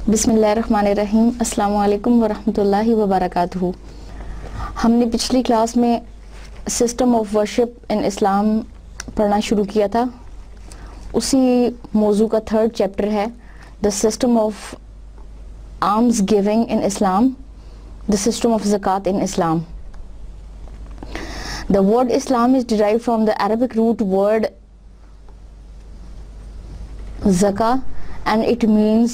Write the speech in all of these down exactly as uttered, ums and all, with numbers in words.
بسم اللہ الرحمن الرحیم. السلام علیکم ورحمۃ اللہ وبرکاتہ. ہم نے پچھلی کلاس میں system of worship in Islam پڑھنا شروع کیا تھا. اسی موضوع کا تھرڈ چیپٹر ہے the system of arms giving in Islam, the system of زکوٰۃ in Islam. The word Islam is derived from the Arabic root word zaka and it means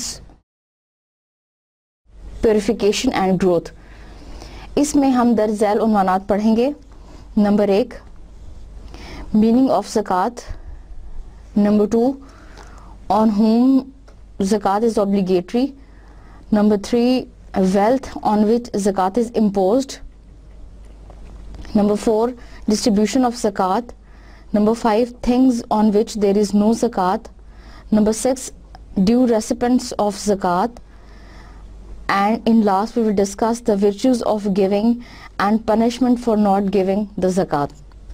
purification and growth. اس میں ہم در ذیل عنوانات پڑھیں گے. Number ایک, meaning of zakat. Number two, on whom zakat is obligatory. Number three, wealth on which zakat is imposed. Number four, distribution of zakat. Number five, things on which there is no zakat. Number six, due recipients of zakat. And in last we will discuss the virtues of giving and punishment for not giving the zakat.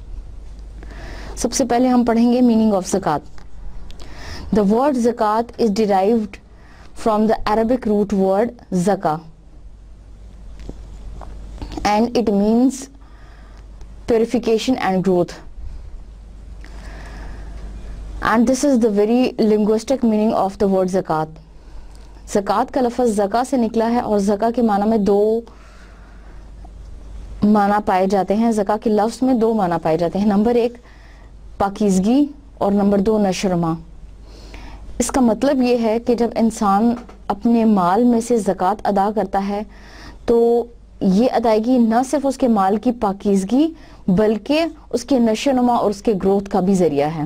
سب سے پہلے ہم پڑھیں گے meaning of zakat. The word zakat is derived from the Arabic root word zaka and it means purification and growth. And this is the very linguistic meaning of the word zakat. زکوٰۃ کا لفظ زکا سے نکلا ہے اور زکا کے معنی میں دو معنی پائے جاتے ہیں. زکا کے لفظ میں دو معنی پائے جاتے ہیں. نمبر ایک پاکیزگی اور نمبر دو نشرما. اس کا مطلب یہ ہے کہ جب انسان اپنے مال میں سے زکوٰۃ ادا کرتا ہے تو یہ ادائیگی نہ صرف اس کے مال کی پاکیزگی بلکہ اس کے نشوونما اور اس کے گروتھ کا بھی ذریعہ ہے.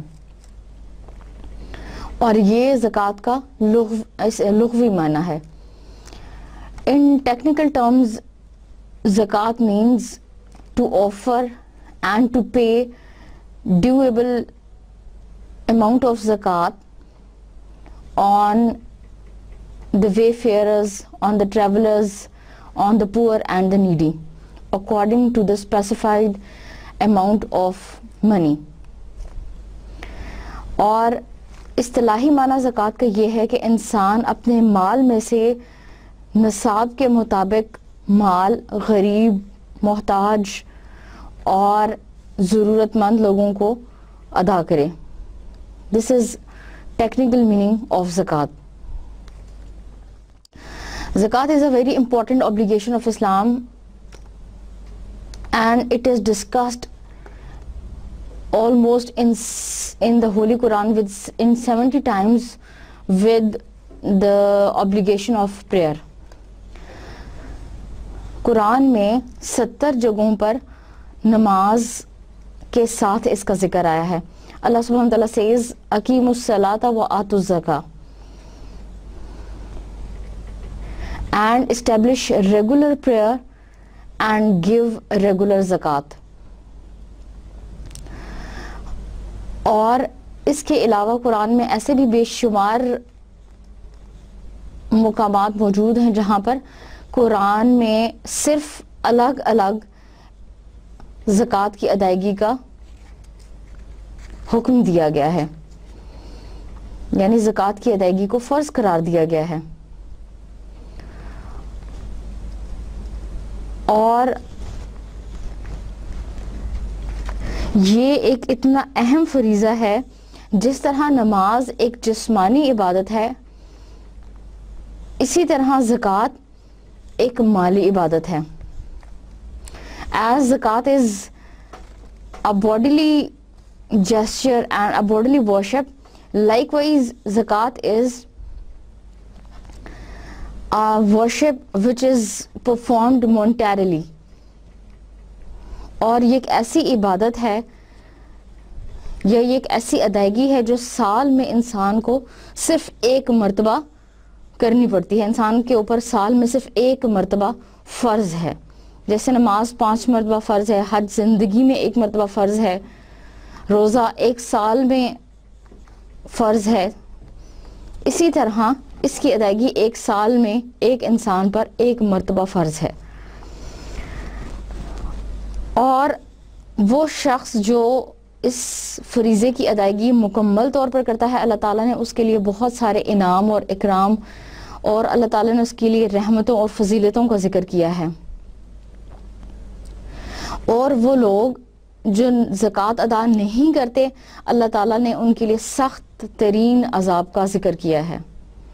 اور یہ زکوٰۃ کا لغوی معنی ہے. ان ٹیکنیکل ٹرمز زکوٰۃ means to offer and to pay deviable amount of زکوٰۃ on the wayfarers, on the travelers, on the poor and the needy according to the specified amount of money. اور اصطلاحی معنی زکوٰۃ کا یہ ہے کہ انسان اپنے مال میں سے نصاب کے مطابق مال غریب, محتاج اور ضرورت مند لوگوں کو ادا کرے. This is technical meaning of zakat. Zakat is a very important obligation of Islam and it is discussed almost in in the Holy Quran with in seventy times with the obligation of prayer. قرآن میں ستر جگہوں پر نماز کے ساتھ اس کا ذکر آیا ہے. اللہ سبحانہ وتعالیٰ says اقیموا الصلاۃ وآتوا الزکاۃ and establish regular prayer and give regular zakat. اور اس کے علاوہ قرآن میں ایسے بھی بے شمار مقامات موجود ہیں جہاں پر قرآن میں صرف الگ الگ زکوٰۃ کی ادائیگی کا حکم دیا گیا ہے, یعنی زکوٰۃ کی ادائیگی کو فرض قرار دیا گیا ہے. اور یہ ایک اتنا اہم فریضہ ہے جس طرح نماز ایک جسمانی عبادت ہے, اسی طرح زکوٰۃ ایک مالی عبادت ہے. As zakat is a bodily gesture and a bodily worship, likewise zakat is a worship which is performed monetarily. اور یہ ایک ایسی عبادت ہے یا یہ ایک ایسی ادائیگی ہے جو سال میں انسان کو صرف ایک مرتبہ کرنی پڑتی ہے. انسان کے اوپر سال میں صرف ایک مرتبہ فرض ہے. جیسے نماز پانچ مرتبہ فرض ہے, حج زندگی میں ایک مرتبہ فرض ہے, روزہ ایک سال میں فرض ہے, اسی طرح اس کی ادائیگی ایک سال میں ایک انسان پر ایک مرتبہ فرض ہے. اور وہ شخص جو اس فریضے کی ادائیگی مکمل طور پر کرتا ہے, اللہ تعالیٰ نے اس کے لیے بہت سارے انعام اور اکرام اور اللہ تعالیٰ نے اس کے لیے رحمتوں اور فضیلتوں کا ذکر کیا ہے. اور وہ لوگ جو زکوٰۃ ادا نہیں کرتے اللہ تعالیٰ نے ان کے لیے سخت ترین عذاب کا ذکر کیا ہے.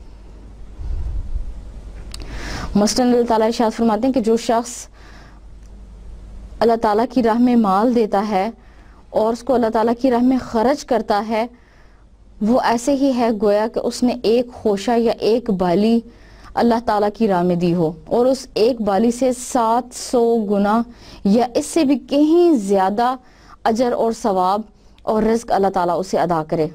مثلاً اللہ تعالیٰ ارشاد فرماتے ہیں کہ جو شخص اللہ تعالیٰ کی راہ میں مال دیتا ہے اور اس کو اللہ تعالیٰ کی راہ میں خرچ کرتا ہے وہ ایسے ہی ہے گویا کہ اس نے ایک خوشہ یا ایک بالی اللہ تعالیٰ کی راہ میں دی ہو اور اس ایک بالی سے سات سو گنا یا اس سے بھی کہیں زیادہ اجر اور ثواب اور رزق اللہ تعالیٰ اسے ادا کرے.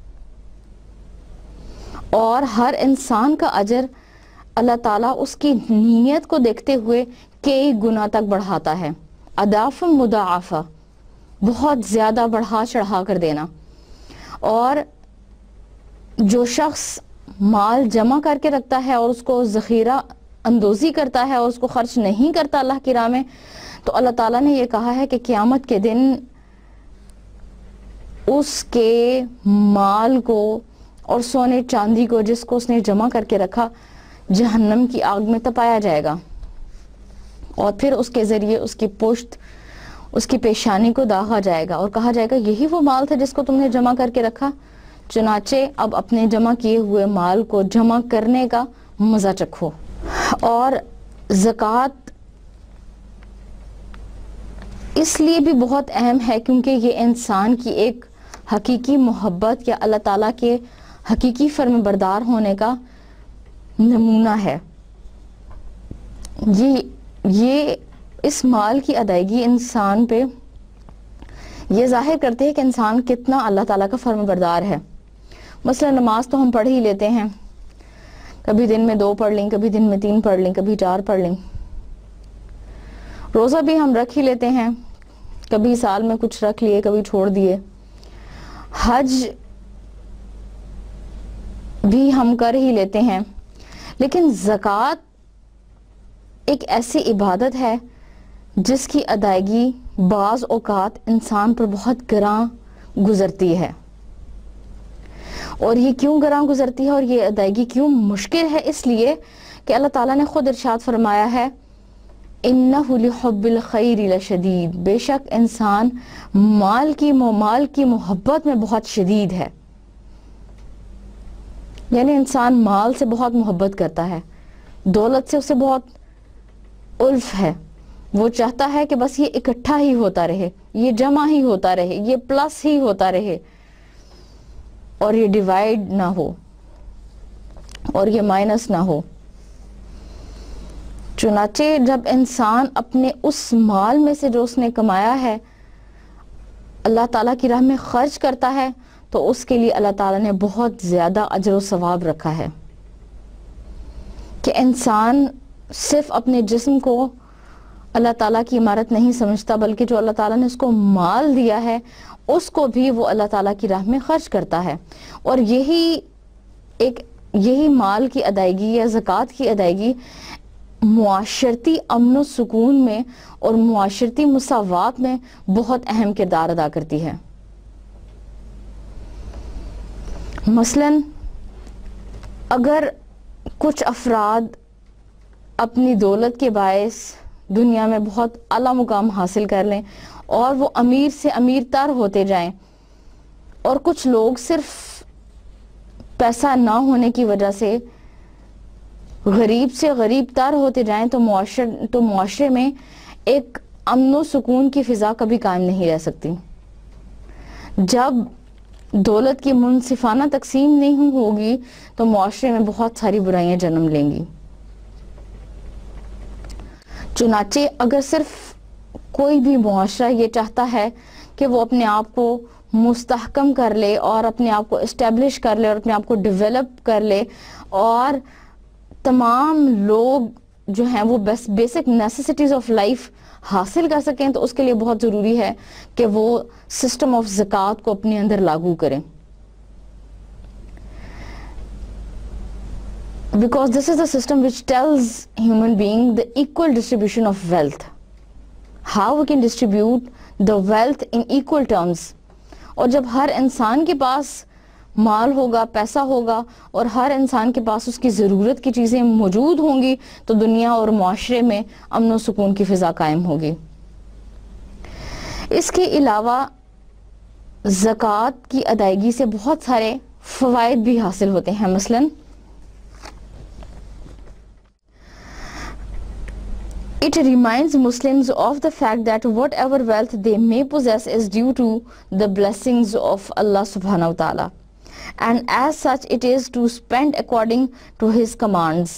اور ہر انسان کا اجر اللہ تعالیٰ اس کی نیت کو دیکھتے ہوئے کئی گنا تک بڑھاتا ہے. اضعاف مضاعفہ، بہت زیادہ بڑھا چڑھا کر دینا. اور جو شخص مال جمع کر کے رکھتا ہے اور اس کو ذخیرہ اندوزی کرتا ہے اور اس کو خرچ نہیں کرتا اللہ کی راہ میں، تو اللہ تعالیٰ نے یہ کہا ہے کہ قیامت کے دن اس کے مال کو اور سونے چاندی کو جس کو اس نے جمع کر کے رکھا جہنم کی آگ میں تپایا جائے گا اور پھر اس کے ذریعے اس کی پشت، اس کی پیشانی کو داغا جائے گا اور کہا جائے گا یہی وہ مال تھا جس کو تم نے جمع کر کے رکھا. چنانچہ اب اپنے جمع کیے ہوئے مال کو جمع کرنے کا مزہ چکھو. اور زکوٰۃ اس لیے بھی بہت اہم ہے کیونکہ یہ انسان کی ایک حقیقی محبت یا اللہ تعالیٰ کے حقیقی فرم بردار ہونے کا نمونہ ہے. یہ یہ اس مال کی ادائیگی انسان پہ یہ ظاہر کرتے ہیں کہ انسان کتنا اللہ تعالیٰ کا فرم بردار ہے. مثلا نماز تو ہم پڑھ ہی لیتے ہیں، کبھی دن میں دو پڑھ لیں، کبھی دن میں تین پڑھ لیں، کبھی چار پڑھ لیں. روزہ بھی ہم رکھ ہی لیتے ہیں، کبھی سال میں کچھ رکھ لیے، کبھی چھوڑ دیے. حج بھی ہم کر ہی لیتے ہیں. لیکن زکوٰۃ ایک ایسی عبادت ہے جس کی ادائیگی بعض اوقات انسان پر بہت گراں گزرتی ہے. اور یہ کیوں گراں گزرتی ہے اور یہ ادائیگی کیوں مشکل ہے؟ اس لیے کہ اللہ تعالیٰ نے خود ارشاد فرمایا ہے اِنَّهُ لِحُبِّ الْخَيْرِ لَشَدِيدٌ، بے شک انسان مال کی مال کی محبت میں بہت شدید ہے. یعنی انسان مال سے بہت محبت کرتا ہے، دولت سے اسے بہت الف ہے. وہ چاہتا ہے کہ بس یہ اکٹھا ہی ہوتا رہے، یہ جمع ہی ہوتا رہے، یہ پلس ہی ہوتا رہے اور یہ ڈیوائیڈ نہ ہو اور یہ مائنس نہ ہو. چنانچہ جب انسان اپنے اس مال میں سے جو اس نے کمایا ہے اللہ تعالیٰ کی راہ میں خرچ کرتا ہے تو اس کے لیے اللہ تعالیٰ نے بہت زیادہ اجر و ثواب رکھا ہے. کہ انسان صرف اپنے جسم کو اللہ تعالیٰ کی عمارت نہیں سمجھتا بلکہ جو اللہ تعالیٰ نے اس کو مال دیا ہے اس کو بھی وہ اللہ تعالیٰ کی راہ میں خرچ کرتا ہے. اور یہی ایک یہی مال کی ادائیگی یا زکوٰۃ کی ادائیگی معاشرتی امن و سکون میں اور معاشرتی مساوات میں بہت اہم کردار ادا کرتی ہے. مثلاً اگر کچھ افراد اپنی دولت کے باعث دنیا میں بہت اعلیٰ مقام حاصل کر لیں اور وہ امیر سے امیر تر ہوتے جائیں اور کچھ لوگ صرف پیسہ نہ ہونے کی وجہ سے غریب سے غریب تر ہوتے جائیں تو معاشرے تو معاشرے میں ایک امن و سکون کی فضا کبھی قائم نہیں رہ سکتی. جب دولت کی منصفانہ تقسیم نہیں ہوگی تو معاشرے میں بہت ساری برائیاں جنم لیں گی. چنانچہ اگر صرف کوئی بھی معاشرہ یہ چاہتا ہے کہ وہ اپنے آپ کو مستحکم کر لے اور اپنے آپ کو اسٹیبلش کر لے اور اپنے آپ کو ڈیولپ کر لے اور تمام لوگ جو ہیں وہ بس بیسک نیسیسٹیز آف لائف حاصل کر سکیں تو اس کے لیے بہت ضروری ہے کہ وہ سسٹم آف زکوٰۃ کو اپنے اندر لاگو کریں. Because this is the system which tells human being the equal distribution of wealth. How we can distribute the wealth in equal terms. اور جب ہر انسان کے پاس مال ہوگا، پیسہ ہوگا اور ہر انسان کے پاس اس کی ضرورت کی چیزیں موجود ہوں گی تو دنیا اور معاشرے میں امن و سکون کی فضا قائم ہوگی۔ اس کے علاوہ زکوٰۃ کی ادائیگی سے بہت سارے فوائد بھی حاصل ہوتے ہیں، مثلاً It reminds Muslims of the fact that whatever wealth they may possess is due to the blessings of Allah subhanahu wa ta'ala, and as such it is to spend according to his commands.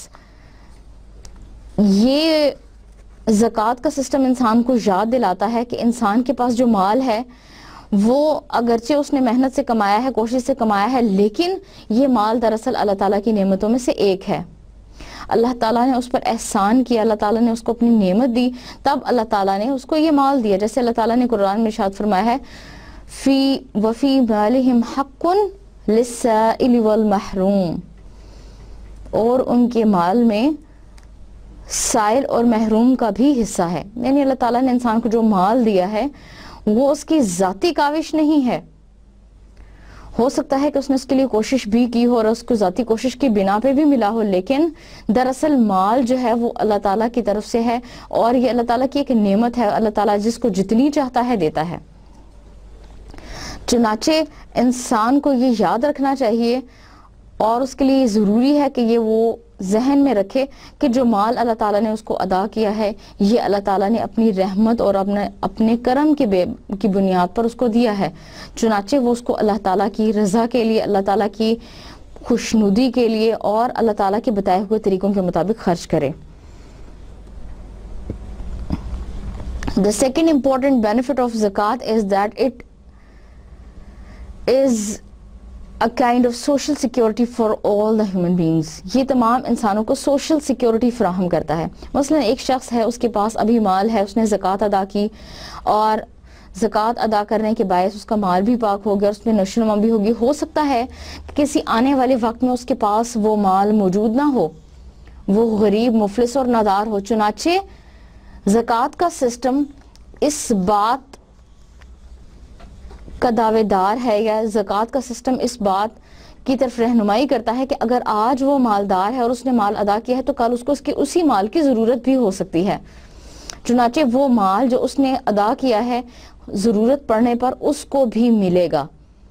یہ زکوٰۃ کا system انسان کو یاد دلاتا ہے کہ انسان کے پاس جو مال ہے وہ اگرچہ اس نے محنت سے کمایا ہے، کوشش سے کمایا ہے، لیکن یہ مال دراصل اللہ تعالیٰ کی نعمتوں میں سے ایک ہے۔ اللہ تعالیٰ نے اس پر احسان کیا، اللہ تعالیٰ نے اس کو اپنی نعمت دی، تب اللہ تعالیٰ نے اس کو یہ مال دیا۔ جیسے اللہ تعالیٰ نے قرآن میں ارشاد فرمایا ہے فی وفی مالہم حق للسائل والمحروم، اور ان کے مال میں سائل اور محروم کا بھی حصہ ہے۔ یعنی اللہ تعالیٰ نے انسان کو جو مال دیا ہے وہ اس کی ذاتی کاوش نہیں ہے، ہو سکتا ہے کہ اس نے اس کے لیے کوشش بھی کی ہو اور اس کو ذاتی کوشش کی بنا پہ بھی ملا ہو، لیکن دراصل مال جو ہے وہ اللہ تعالیٰ کی طرف سے ہے اور یہ اللہ تعالیٰ کی ایک نعمت ہے، اللہ تعالیٰ جس کو جتنی چاہتا ہے دیتا ہے۔ چنانچہ انسان کو یہ یاد رکھنا چاہیے اور اس کے لیے ضروری ہے کہ یہ وہ ذہن میں رکھے کہ جو مال اللہ تعالیٰ نے اس کو عطا کیا ہے یہ اللہ تعالیٰ نے اپنی رحمت اور اپنے اپنے کرم کے بے کی بنیاد پر اس کو دیا ہے، چنانچہ وہ اس کو اللہ تعالیٰ کی رضا کے لیے، اللہ تعالیٰ کی خوشنودی کے لیے اور اللہ تعالیٰ کے بتائے ہوئے طریقوں کے مطابق خرچ کرے۔ The second important benefit of zakat is that it is a kind of social security for all the human beings. یہ تمام انسانوں کو social security فراہم کرتا ہے۔ مثلا ایک شخص ہے، اس کے پاس ابھی مال ہے، اس نے زکوٰۃ ادا کی اور زکوٰۃ ادا کرنے کے باعث اس کا مال بھی پاک ہو گیا، اس میں نشو و نما بھی ہوگی۔ ہو سکتا ہے کہ کسی آنے والے وقت میں اس کے پاس وہ مال موجود نہ ہو، وہ غریب، مفلس اور نادار ہو، چنانچہ زکوٰۃ کا سسٹم اس بات کا دعوے دار ہے یا زکوٰۃ کا سسٹم اس بات کی طرف رہنمائی کرتا ہے کہ اگر آج وہ مالدار ہے اور اس نے مال ادا کیا ہے تو کل اس کو اس کی اسی مال کی ضرورت بھی ہو سکتی ہے، چنانچہ وہ مال جو اس نے ادا کیا ہے ضرورت پڑنے پر اس کو بھی ملے گا،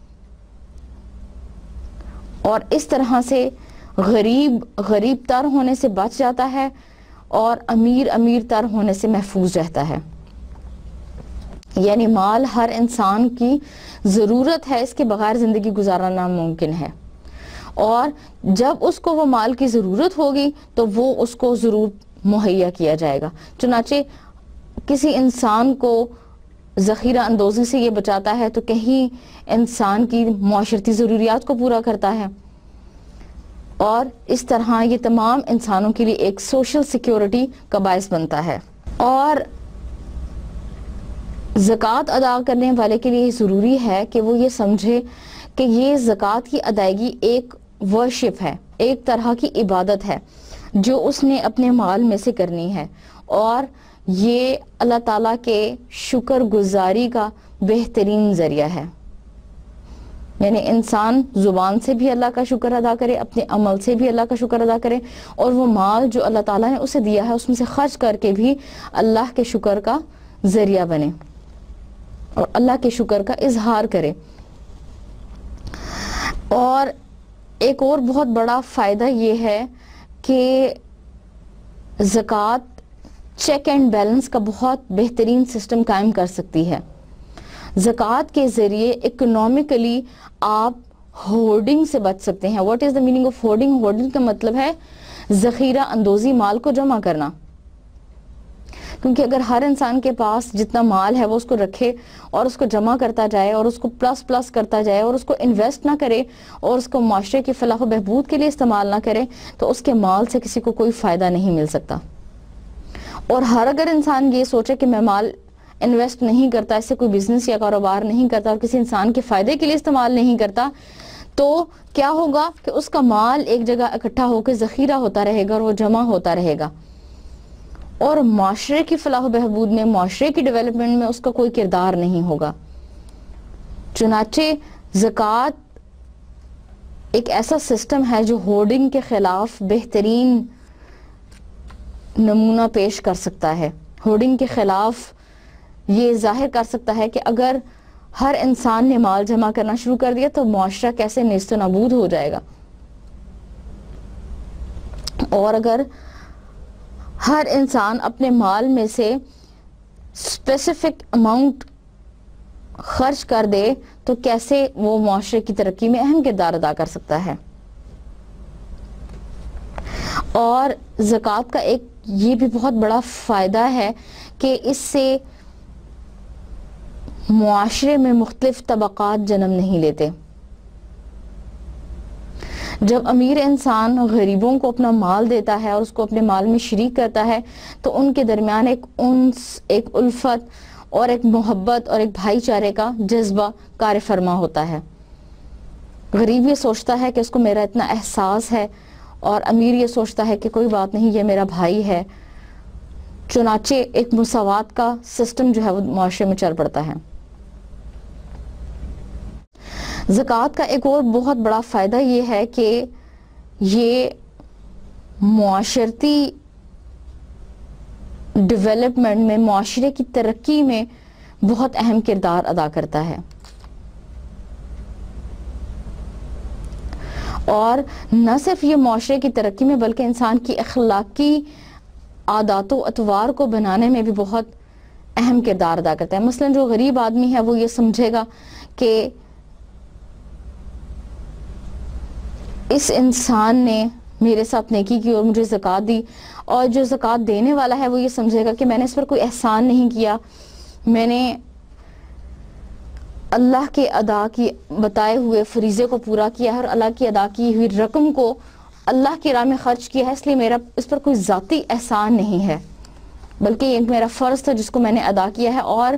اور اس طرح سے غریب غریب تر ہونے سے بچ جاتا ہے اور امیر امیر تر ہونے سے محفوظ رہتا ہے۔ یعنی مال ہر انسان کی ضرورت ہے، اس کے بغیر زندگی گزارنا ناممکن ہے، اور جب اس کو وہ مال کی ضرورت ہوگی تو وہ اس کو ضرور مہیا کیا جائے گا۔ چنانچہ کسی انسان کو ذخیرہ اندوزی سے یہ بچاتا ہے تو کہیں انسان کی معاشرتی ضروریات کو پورا کرتا ہے، اور اس طرح یہ تمام انسانوں کے لیے ایک سوشل سیکیورٹی کا باعث بنتا ہے۔ اور زکوٰۃ ادا کرنے والے کے لیے ضروری ہے کہ وہ یہ سمجھے کہ یہ زکوٰۃ کی ادائیگی ایک ورشپ ہے، ایک طرح کی عبادت ہے جو اس نے اپنے مال میں سے کرنی ہے، اور یہ اللہ تعالیٰ کے شکر گزاری کا بہترین ذریعہ ہے۔ یعنی انسان زبان سے بھی اللہ کا شکر ادا کرے، اپنے عمل سے بھی اللہ کا شکر ادا کرے، اور وہ مال جو اللہ تعالیٰ نے اسے دیا ہے اس میں سے خرچ کر کے بھی اللہ کے شکر کا ذریعہ بنے اور اللہ کے شکر کا اظہار کرے۔ اور ایک اور بہت بڑا فائدہ یہ ہے کہ زکوٰۃ چیک اینڈ بیلنس کا بہت بہترین سسٹم قائم کر سکتی ہے۔ زکوٰۃ کے ذریعے اکنومکلی آپ ہورڈنگ سے بچ سکتے ہیں۔ What is the meaning of hoarding? Hoarding کا مطلب ہے ذخیرہ اندوزی، مال کو جمع کرنا، کیونکہ اگر ہر انسان کے پاس جتنا مال ہے وہ اس کو رکھے اور اس کو جمع کرتا جائے اور اس کو پلس پلس کرتا جائے اور اس کو انویسٹ نہ کرے اور اس کو معاشرے کی فلاح و بہبود کے لیے استعمال نہ کرے تو اس کے مال سے کسی کو کوئی فائدہ نہیں مل سکتا۔ اور ہر اگر انسان یہ سوچے کہ میں مال انویسٹ نہیں کرتا، اس سے کوئی بزنس یا کاروبار نہیں کرتا اور کسی انسان کے فائدے کے لیے استعمال نہیں کرتا، تو کیا ہوگا کہ اس کا مال ایک جگہ اکٹھا ہو کے ذخیرہ ہوتا رہے گا اور وہ جمع ہوتا رہے گا، اور معاشرے کی فلاح و بہبود میں، معاشرے کی ڈیولپمنٹ میں اس کا کوئی کردار نہیں ہوگا۔ چنانچہ زکوٰۃ ایک ایسا سسٹم ہے جو ہورڈنگ کے خلاف بہترین نمونہ پیش کر سکتا ہے. ہورڈنگ کے خلاف یہ ظاہر کر سکتا ہے کہ اگر ہر انسان نے مال جمع کرنا شروع کر دیا تو معاشرہ کیسے نیست و نابود ہو جائے گا. اور اگر ہر انسان اپنے مال میں سے اسپیسیفک اماؤنٹ خرچ کر دے تو کیسے وہ معاشرے کی ترقی میں اہم کردار ادا کر سکتا ہے. اور زکوٰۃ کا ایک یہ بھی بہت بڑا فائدہ ہے کہ اس سے معاشرے میں مختلف طبقات جنم نہیں لیتے. جب امیر انسان غریبوں کو اپنا مال دیتا ہے اور اس کو اپنے مال میں شریک کرتا ہے تو ان کے درمیان ایک انس، ایک الفت اور ایک محبت اور ایک بھائی چارے کا جذبہ کار فرما ہوتا ہے. غریب یہ سوچتا ہے کہ اس کو میرا اتنا احساس ہے اور امیر یہ سوچتا ہے کہ کوئی بات نہیں، یہ میرا بھائی ہے. چنانچہ ایک مساوات کا سسٹم جو ہے وہ معاشرے میں چل پڑتا ہے. زکوٰۃ کا ایک اور بہت بڑا فائدہ یہ ہے کہ یہ معاشرتی ڈیولپمنٹ میں، معاشرے کی ترقی میں بہت اہم کردار ادا کرتا ہے. اور نہ صرف یہ معاشرے کی ترقی میں بلکہ انسان کی اخلاقی عادات و اطوار کو بنانے میں بھی بہت اہم کردار ادا کرتا ہے. مثلا جو غریب آدمی ہے وہ یہ سمجھے گا کہ اس انسان نے میرے ساتھ نیکی کی اور مجھے زکوٰۃ دی، اور جو زکوٰۃ دینے والا ہے وہ یہ سمجھے گا کہ میں نے اس پر کوئی احسان نہیں کیا، میں نے اللہ کے ادا کی بتائے ہوئے فریضے کو پورا کیا ہے اور اللہ کی ادا کی ہوئی رقم کو اللہ کی راہ میں خرچ کیا ہے، اس لیے میرا اس پر کوئی ذاتی احسان نہیں ہے، بلکہ یہ میرا فرض تھا جس کو میں نے ادا کیا ہے. اور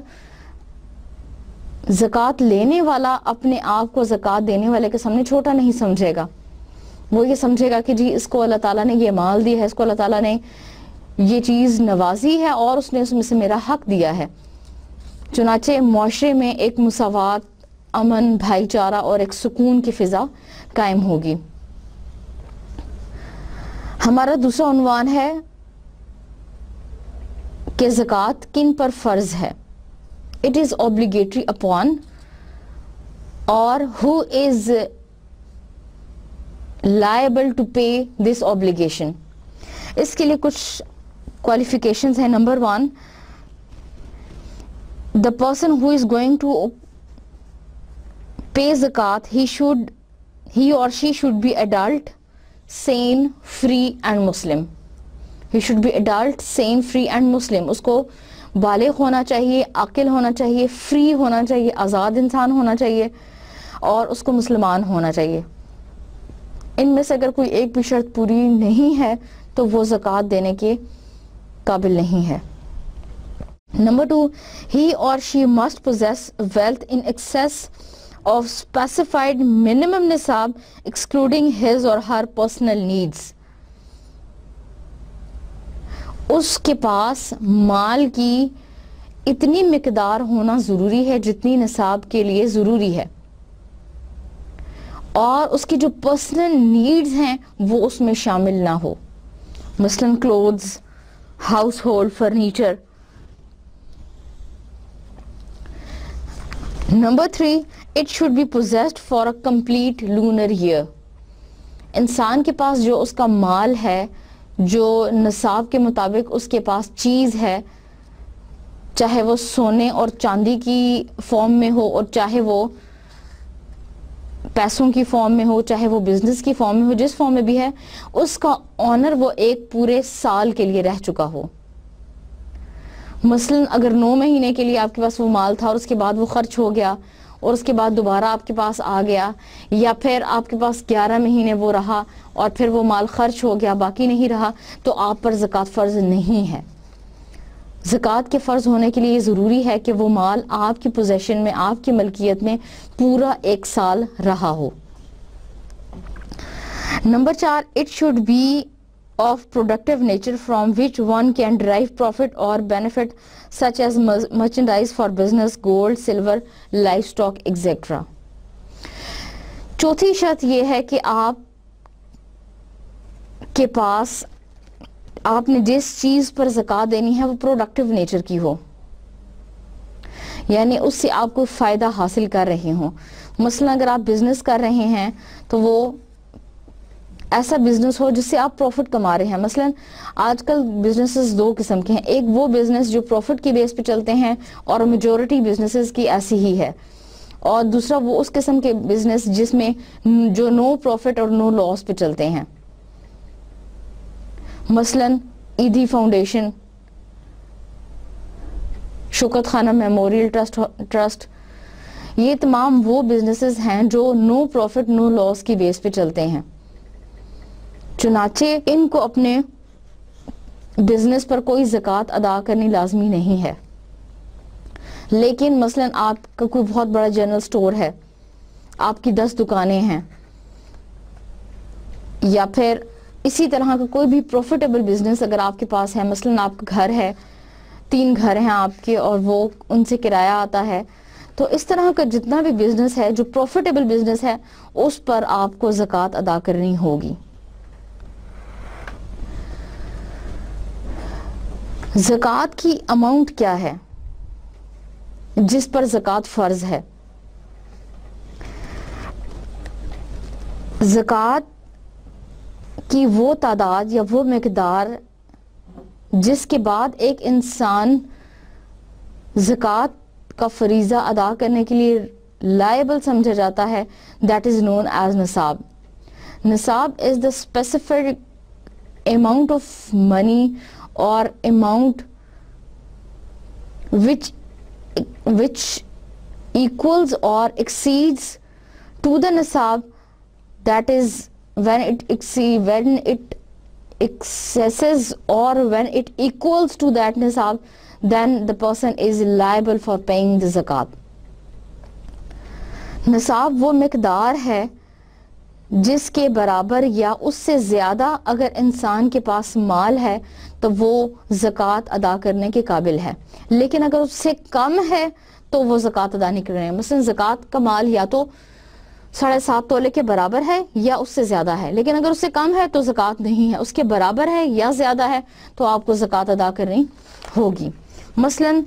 زکوٰۃ لینے والا اپنے آپ کو زکوٰۃ دینے والے کے سامنے چھوٹا نہیں سمجھے گا. وہ یہ سمجھے گا کہ جی اس کو اللہ تعالیٰ نے یہ مال دیا ہے، اس کو اللہ تعالیٰ نے یہ چیز نوازی ہے اور اس نے اس میں سے میرا حق دیا ہے. چنانچہ معاشرے میں ایک مساوات، امن، بھائی چارہ اور ایک سکون کی فضا قائم ہوگی. ہمارا دوسرا عنوان ہے کہ زکوٰۃ کن پر فرض ہے. It is obligatory upon or who is liable to pay this obligation. اس کے لیے کچھ qualifications ہیں. Number one, the person who is going to pay zakat, he should he or she should be adult, sane, free and Muslim. He should be adult, sane, free and Muslim. اس کو بالغ ہونا چاہیے، عاقل ہونا چاہیے، free ہونا چاہیے، آزاد انسان ہونا چاہیے اور اس کو مسلمان ہونا چاہیے. ان میں سے اگر کوئی ایک بھی شرط پوری نہیں ہے تو وہ زکوٰۃ دینے کے قابل نہیں ہے. Number two, he or she must possess wealth in excess of specified minimum nisab excluding his or her personal needs. اس کے پاس مال کی اتنی مقدار ہونا ضروری ہے جتنی نصاب کے لیے ضروری ہے، اور اس کی جو پرسنل نیڈز ہیں وہ اس میں شامل نہ ہو، مثلاً clothes, household furniture. Number three, it should be possessed for a complete lunar year. انسان کے پاس جو اس کا مال ہے، جو نصاب کے مطابق اس کے پاس چیز ہے، چاہے وہ سونے اور چاندی کی فارم میں ہو اور چاہے وہ پیسوں کی فارم میں ہو، چاہے وہ بزنس کی فارم میں ہو، جس فارم میں بھی ہے، اس کا آنر وہ ایک پورے سال کے لیے رہ چکا ہو. مثلاً اگر نو مہینے کے لیے آپ کے پاس وہ مال تھا اور اس کے بعد وہ خرچ ہو گیا اور اس کے بعد دوبارہ آپ کے پاس آ گیا، یا پھر آپ کے پاس گیارہ مہینے وہ رہا اور پھر وہ مال خرچ ہو گیا، باقی نہیں رہا، تو آپ پر زکوٰۃ فرض نہیں ہے. زکوٰۃ کے فرض ہونے کے لیے یہ ضروری ہے کہ وہ مال آپ کی پوزیشن میں، آپ کی ملکیت میں پورا ایک سال رہا ہو. نمبر چار، it should be of productive nature from which one can derive profit or benefit such as merchandise for business, gold, silver, livestock, et cetera. चौथी शर्त ये है कि आप के पास आपने जिस चीज पर ज़कात देनी है वो प्रोडक्टिव नेचर की हो, यानी उससे आप कोई फायदा हासिल कर रहे हो। मसलन अगर आप बिजनेस कर रहे हैं तो वो ऐसा बिजनेस हो जिससे आप प्रॉफिट कमा रहे हैं। मसलन आजकल बिजनेसेस दो किस्म के हैं, एक वो बिजनेस जो प्रॉफिट की बेस पे चलते हैं और मेजॉरिटी बिजनेसेस की ऐसी ही है, और दूसरा वो उस किस्म के बिजनेस जिसमें जो नो प्रॉफिट और नो लॉस पे चलते हैं। मसलन ईदी फाउंडेशन, शौकत खाना मेमोरियल ट्रस्ट ट्रस्ट ये तमाम वो बिजनेसेस हैं जो नो प्रॉफिट नो लॉस की बेस पे चलते हैं। चुनाचे इनको अपने बिजनेस पर कोई ज़कात अदा करनी लाजमी नहीं है। लेकिन मसलन आपका कोई बहुत बड़ा जनरल स्टोर है, आपकी दस दुकानें हैं, या फिर इसी तरह का कोई भी प्रॉफिटेबल बिजनेस अगर आपके पास है, मसलन आपका घर है, तीन घर हैं आपके और वो उनसे किराया आता है, तो इस तरह का जितना भी बिजनेस है जो प्रॉफिटेबल बिजनेस है उस पर आपको ज़कात अदा करनी होगी। ज़कात की अमाउंट क्या है जिस पर ज़कात फर्ज है? ज़कात की वो तादाद या वो मिकदार जिसके बाद एक इंसान ज़कात का फरीज़ा अदा करने के लिए लायबल समझा जाता है, दैट इज नोन एज निसाब। निसाब is the specific amount of money और amount which which equals or exceeds to the nisab, that is when it exceed when it excesses or when it equals to that nisab, then the person is liable for paying the zakat. निसाब वो मिकदार है जिसके बराबर या उससे ज़्यादा अगर इंसान के पास माल है तो वो ज़कात अदा करने के काबिल है, लेकिन अगर उससे कम है तो वो ज़कात अदा नहीं कर रहे हैं। मसलन ज़कात का माल या तो साढ़े सात तोले के बराबर है या उससे ज़्यादा है, लेकिन अगर उससे कम है तो ज़कात नहीं है, उसके बराबर है या ज़्यादा है तो आपको ज़कात अदा करनी होगी। मसलन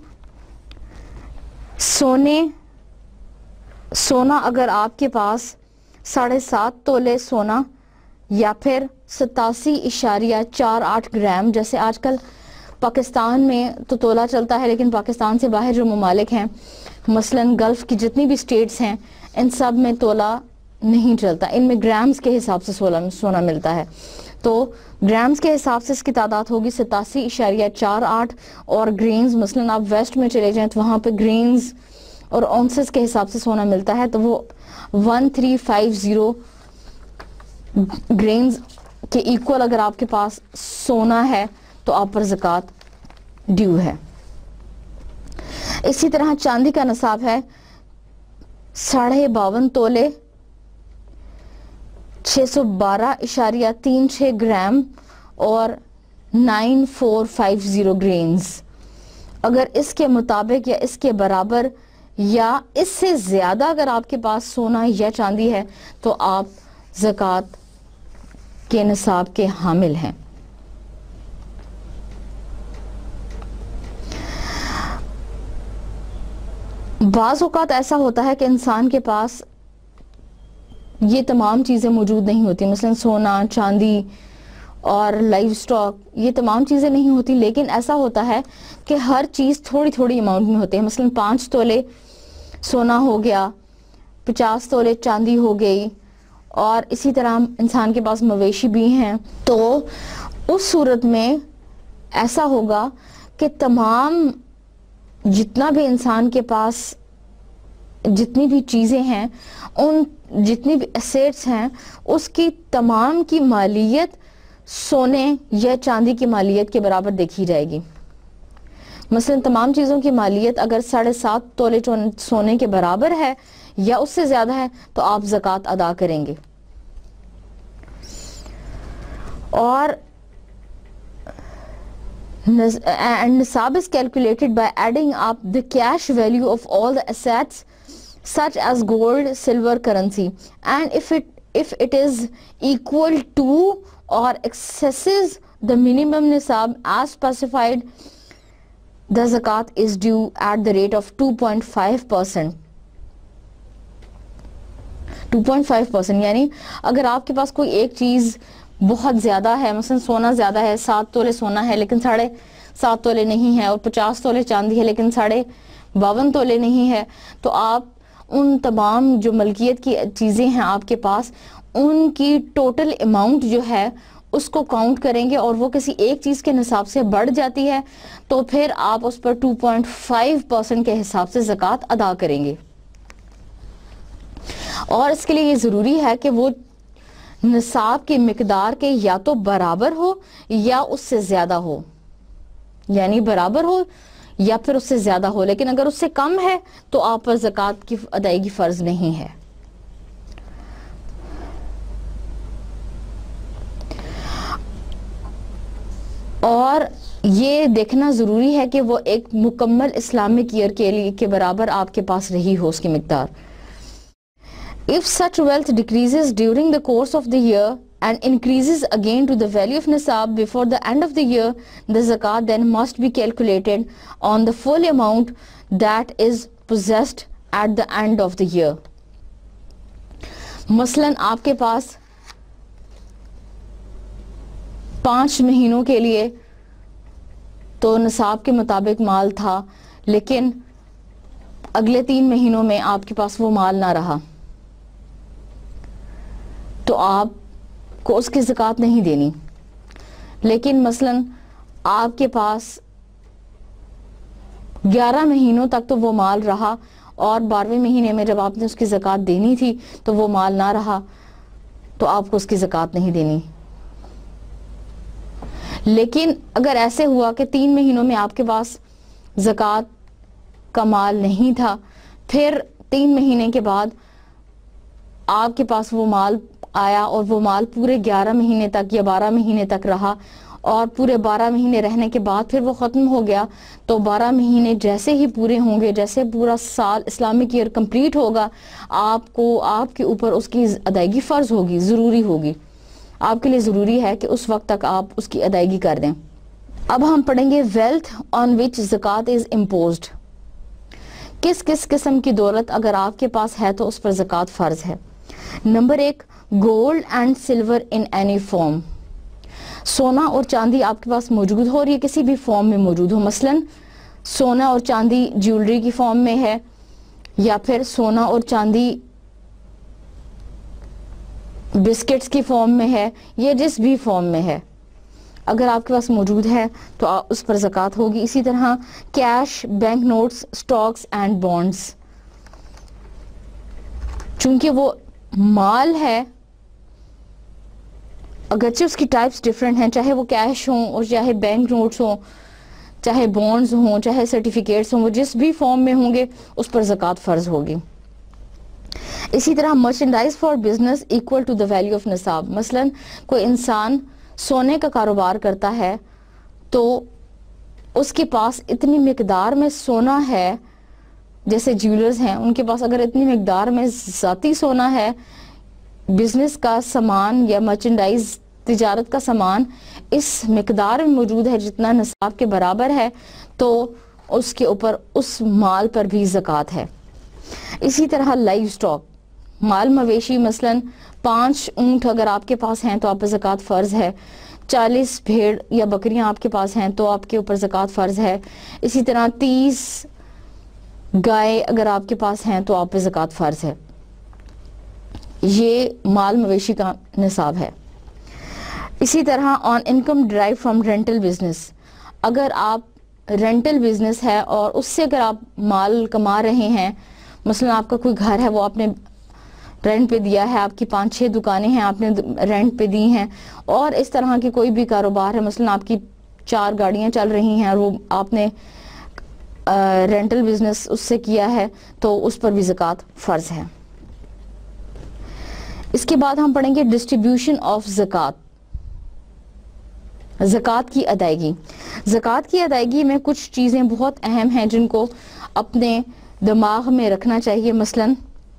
सोने सोना अगर आपके पास साढ़े सात तोले सोना या फिर सतासी इशारिया चार आठ ग्राम, जैसे आजकल पाकिस्तान में तो तोला चलता है, लेकिन पाकिस्तान से बाहर जो ममालिक हैं, मसलन गल्फ की जितनी भी स्टेट्स हैं, इन सब में तोला नहीं चलता, इनमें ग्राम्स के हिसाब से सोना सोना मिलता है। तो ग्राम्स के हिसाब से इसकी तादाद होगी सतासी इशारिया चार आठ। और ग्रेन्स, मसलन आप वेस्ट में चले जाएं तो वहाँ पे ग्रेन्स और ऑन्सेस के हिसाब से सोना मिलता है, तो वो one three five zero grains के इक्वल अगर आपके पास सोना है तो आप पर ज़कात ड्यू है। इसी तरह चांदी का निसाब है साढ़े बावन तोले छः सौ बारह इशारिया तीन छः ग्राम और nine four five zero grains. अगर इसके मुताबिक या इसके बराबर या इससे ज़्यादा अगर आपके पास सोना या चांदी है तो आप ज़कात के निसाब के हामिल हैं। बाज़ औक़ात ऐसा होता है कि इंसान के पास ये तमाम चीज़ें मौजूद नहीं होती, मसलन सोना, चांदी और लाइव स्टॉक, ये तमाम चीज़ें नहीं होती, लेकिन ऐसा होता है कि हर चीज़ थोड़ी थोड़ी अमाउंट में होती है। मसलन पाँच तोले सोना हो गया, पचास तोले चांदी हो गई, और इसी तरह इंसान के पास मवेशी भी हैं, तो उस सूरत में ऐसा होगा कि तमाम जितना भी इंसान के पास जितनी भी चीज़ें हैं, उन जितनी भी एसेट्स हैं, उसकी तमाम की मालियत सोने या चांदी की मालियत के बराबर देखी जाएगी। मसलन तमाम चीज़ों की मालियत अगर साढ़े सात तोले सोने के बराबर है या उससे ज़्यादा है तो आप ज़कात अदा करेंगे। और and nisab is calculated by adding up the cash value of all the assets such as gold, silver currency, and if it if it is equal to or excesses the minimum nisab as specified, the zakat is due at the rate of two point five percent. two point five percent یعنی اگر آپ کے پاس کوئی ایک چیز بہت زیادہ ہے, مثلا سونا زیادہ ہے, سات تولے سونا ہے لیکن ساڑھے سات تولے نہیں ہے, اور پچاس تولے چاندی ہے لیکن ساڑھے باون تولے نہیں ہے, تو آپ ان تمام جو ملکیت کی چیزیں ہیں آپ کے پاس, ان کی ٹوٹل اماؤنٹ جو ہے اس کو کاؤنٹ کریں گے, اور وہ کسی ایک چیز کے نصاب سے بڑھ جاتی ہے تو پھر آپ اس پر ٹو پوائنٹ فائیو پرسنٹ کے حساب سے زکوٰۃ ادا کریں گے. اور اس کے لیے یہ ضروری ہے کہ وہ نصاب کی مقدار کے یا تو برابر ہو یا اس سے زیادہ ہو, یعنی برابر ہو یا پھر اس سے زیادہ ہو, لیکن اگر اس سے کم ہے تو آپ پر زکوٰۃ کی ادائیگی فرض نہیں ہے. اور یہ دیکھنا ضروری ہے کہ وہ ایک مکمل اسلامک ایئر کے لیے کے برابر آپ کے پاس رہی ہو اس کی مقدار. If such wealth decreases during the course of the year and increases again to the value of nisab before the end of the year, the zakat then must be calculated on the full amount that is possessed at the end of the year. مثلاً آپ کے پاس پانچ مہینوں کے لیے تو نصاب کے مطابق مال تھا, لیکن اگلے تین مہینوں میں آپ کے پاس وہ مال نہ رہا, تو آپ کو اس کی زکوٰۃ نہیں دینی. لیکن مثلاً آپ کے پاس گیارہ مہینوں تک تو وہ مال رہا, اور بارہویں مہینے میں جب آپ نے اس کی زکوٰۃ دینی تھی تو وہ مال نہ رہا, تو آپ کو اس کی زکوٰۃ نہیں دینی. لیکن اگر ایسے ہوا کہ تین مہینوں میں آپ کے پاس زکوٰۃ کا مال نہیں تھا, پھر تین مہینے کے بعد آپ کے پاس وہ مال آیا اور وہ مال پورے گیارہ مہینے تک یا بارہ مہینے تک رہا, اور پورے بارہ مہینے رہنے کے بعد پھر وہ ختم ہو گیا, تو بارہ مہینے جیسے ہی پورے ہوں گے, جیسے پورا سال اسلامک ایئر کمپلیٹ ہوگا, آپ کو آپ کے اوپر اس کی ادائیگی فرض ہوگی, ضروری ہوگی. آپ کے لیے ضروری ہے کہ اس وقت تک آپ اس کی ادائیگی کر دیں. اب ہم پڑھیں گے ویلتھ آن وچ زکوٰۃ از امپوزڈ. کس کس قسم کی دولت اگر آپ کے پاس ہے تو اس پر زکوٰۃ فرض ہے. نمبر ایک, gold and silver in any form. سونا اور چاندی آپ کے پاس موجود ہو, اور یہ کسی بھی فارم میں موجود ہو, مثلاً سونا اور چاندی جیولری کی فارم میں ہے, یا پھر سونا اور چاندی بسکٹس کی فارم میں ہے, یہ جس بھی فارم میں ہے, اگر آپ کے پاس موجود ہے تو اس پر زکوٰۃ ہوگی. اسی طرح cash, bank notes, stocks and bonds, چونکہ وہ مال ہے, اگرچہ اس کی ٹائپس ڈیفرنٹ ہیں, چاہے وہ کیش ہوں اور چاہے بینک نوٹس ہوں, چاہے بانڈز ہوں, چاہے سرٹیفکیٹس ہوں, وہ جس بھی فارم میں ہوں گے اس پر زکوٰۃ فرض ہوگی. اسی طرح merchandise for business equal to the value of نصاب. مثلاً کوئی انسان سونے کا کاروبار کرتا ہے تو اس کے پاس اتنی مقدار میں سونا ہے, جیسے جیولرز ہیں ان کے پاس اگر اتنی مقدار میں ذاتی سونا ہے, بزنس کا سامان یا مرچنڈائز تجارت کا سامان اس مقدار میں موجود ہے جتنا نصاب کے برابر ہے, تو اس کے اوپر اس مال پر بھی زکوٰۃ ہے. اسی طرح لائیو سٹاک, مال مویشی, مثلاً پانچ اونٹ اگر آپ کے پاس ہیں تو آپ پر زکوٰۃ فرض ہے, چالیس بھیڑ یا بکریاں آپ کے پاس ہیں تو آپ کے اوپر زکوٰۃ فرض ہے. اسی طرح تیس گائے اگر آپ کے پاس ہیں تو آپ پہ زکوٰۃ فرض ہے. یہ مال مویشی کا نصاب ہے. اسی طرح on income drive from rental business, اگر آپ رینٹل بزنس ہے اور اس سے اگر آپ مال کما رہے ہیں, مثلا آپ کا کوئی گھر ہے وہ آپ نے رینٹ پہ دیا ہے, آپ کی پانچ چھ دکانیں ہیں آپ نے رینٹ پہ دی ہیں, اور اس طرح کی کوئی بھی کاروبار ہے, مثلا آپ کی چار گاڑیاں چل رہی ہیں اور وہ آپ نے رینٹل بزنس اس سے کیا ہے, تو اس پر بھی زکوٰۃ فرض ہے. اس کے بعد ہم پڑھیں گے ڈسٹریبیوشن آف زکوٰۃ, زکوٰۃ کی ادائیگی. زکوٰۃ کی ادائیگی میں کچھ چیزیں بہت اہم ہیں جن کو اپنے دماغ میں رکھنا چاہیے. مثلاً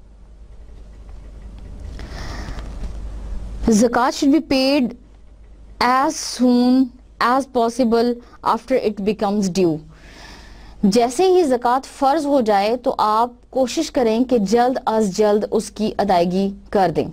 زکوٰۃ should be paid as soon as possible after it becomes due. جیسے ہی زکوٰۃ فرض ہو جائے تو آپ کوشش کریں کہ جلد از جلد اس کی ادائیگی کر دیں.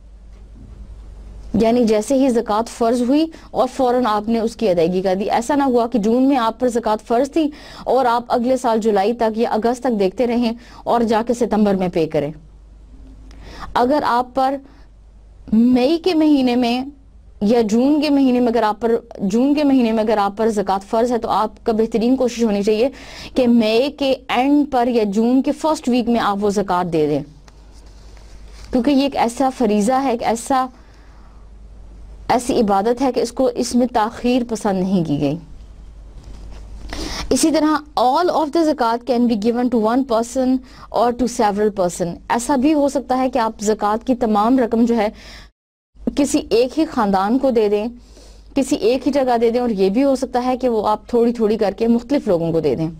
یعنی جیسے ہی زکوٰۃ فرض ہوئی اور فوراً آپ نے اس کی ادائیگی کر دی. ایسا نہ ہوا کہ جون میں آپ پر زکوٰۃ فرض تھی اور آپ اگلے سال جولائی تک یا اگست تک دیکھتے رہیں اور جا کے ستمبر میں پے کریں. اگر آپ پر مئی کے مہینے میں یا جون کے مہینے میں اگر آپ پر جون کے مہینے میں اگر آپ پر زکوٰۃ فرض ہے تو آپ کا بہترین کوشش ہونی چاہیے کہ مئی کے اینڈ پر یا جون کے فرسٹ ویک میں آپ وہ زکوٰۃ دے دیں, کیونکہ یہ ایک ایسا فریضہ ہے, ایک ایسا ایسی عبادت ہے کہ اس کو اس میں تاخیر پسند نہیں کی گئی. اسی طرح all of the zakat can be given to one person or to several person. ایسا بھی ہو سکتا ہے کہ آپ زکوٰۃ کی تمام رقم جو ہے کسی ایک ہی خاندان کو دے دیں, کسی ایک ہی جگہ دے دیں, اور یہ بھی ہو سکتا ہے کہ وہ آپ تھوڑی تھوڑی کر کے مختلف لوگوں کو دے دیں.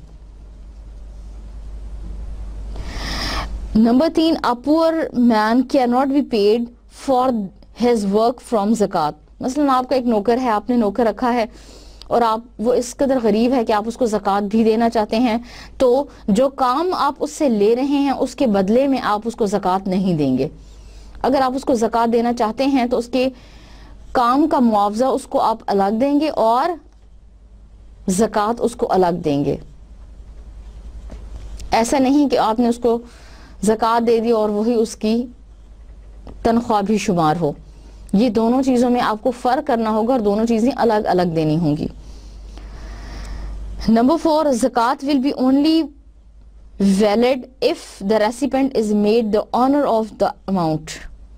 نمبر تین, a poor man cannot be paid for his work from zakat. مثلا آپ کا ایک نوکر ہے, آپ نے نوکر رکھا ہے اور آپ وہ اس قدر غریب ہے کہ آپ اس کو زکوٰۃ بھی دینا چاہتے ہیں, تو جو کام آپ اس سے لے رہے ہیں اس کے بدلے میں آپ اس کو زکوٰۃ نہیں دیں گے. اگر آپ اس کو زکوٰۃ دینا چاہتے ہیں تو اس کے کام کا معاوضہ اس کو آپ الگ دیں گے اور زکوٰۃ اس کو الگ دیں گے. ایسا نہیں کہ آپ نے اس کو زکوٰۃ دے دی اور وہی اس کی تنخواہ بھی شمار ہو. یہ دونوں چیزوں میں آپ کو فرق کرنا ہوگا اور دونوں چیزیں الگ الگ دینی ہوں گی. نمبر فور, زکوٰۃ will be only valid if the recipient is made the owner of the amount.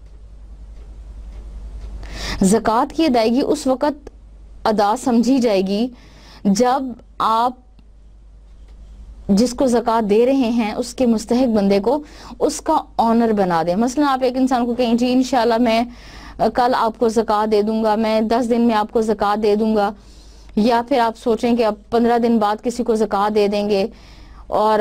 زکوٰۃ کی ادائیگی اس وقت ادا سمجھی جائے گی جب آپ جس کو زکوٰۃ دے رہے ہیں اس کے مستحق بندے کو اس کا آنر بنا دیں. مثلا آپ ایک انسان کو کہیں جی انشاءاللہ میں کل آپ کو زکوٰۃ دے دوں گا, میں دس دن میں آپ کو زکوٰۃ دے دوں گا, یا پھر آپ سوچیں کہ اب پندرہ دن بعد کسی کو زکوٰۃ دے دیں گے اور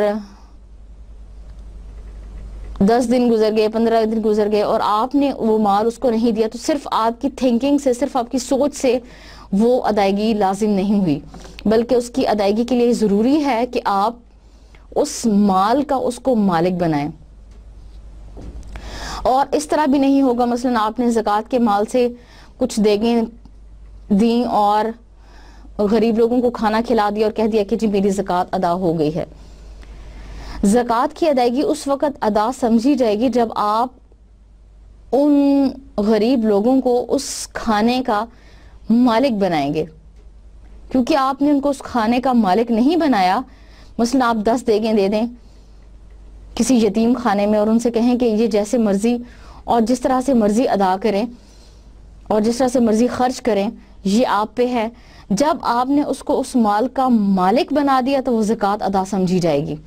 دس دن گزر گئے, پندرہ دن گزر گئے اور آپ نے وہ مال اس کو نہیں دیا, تو صرف آپ کی تھنکنگ سے, صرف آپ کی سوچ سے وہ ادائیگی لازم نہیں ہوئی, بلکہ اس کی ادائیگی کے لیے ضروری ہے کہ آپ اس مال کا اس کو مالک بنائیں. اور اس طرح بھی نہیں ہوگا مثلا آپ نے زکوٰۃ کے مال سے کچھ دیگیں دیں اور غریب لوگوں کو کھانا کھلا دیا اور کہہ دیا کہ جی میری زکوٰۃ ادا ہو گئی ہے. زکوٰۃ کی ادائیگی اس وقت ادا سمجھی جائے گی جب آپ ان غریب لوگوں کو اس کھانے کا مالک بنائیں گے, کیونکہ آپ نے ان کو اس کھانے کا مالک نہیں بنایا. مثلا آپ دس دیگیں دے دیں کسی یتیم خانے میں اور ان سے کہیں کہ یہ جیسے مرضی اور جس طرح سے مرضی ادا کریں اور جس طرح سے مرضی خرچ کریں, یہ آپ پہ ہے. جب آپ نے اس کو اس مال کا مالک بنا دیا تو وہ زکوٰۃ ادا سمجھی جائے گی.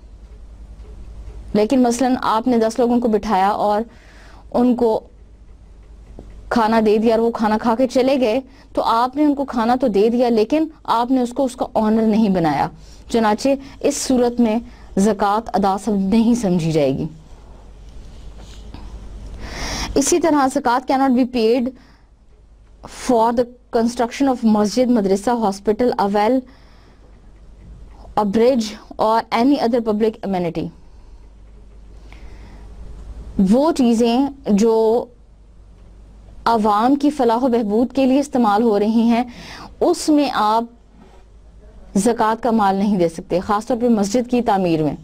لیکن مثلا آپ نے دس لوگوں کو بٹھایا اور ان کو کھانا دے دیا اور وہ کھانا کھا کے چلے گئے, تو آپ نے ان کو کھانا تو دے دیا لیکن آپ نے اس کو اس کا آنر نہیں بنایا. چنانچہ اس صورت میں زکوٰۃ ادا نہیں سمجھی جائے گی. اسی طرح زکوٰۃ cannot be paid for the construction of masjid, madrasa, hospital, a well, a bridge or any other public amenity. وہ چیزیں جو عوام کی فلاح و بہبود کے لیے استعمال ہو رہی ہیں اس میں آپ زکوٰۃ کا مال نہیں دے سکتے, خاص طور پہ مسجد کی تعمیر میں.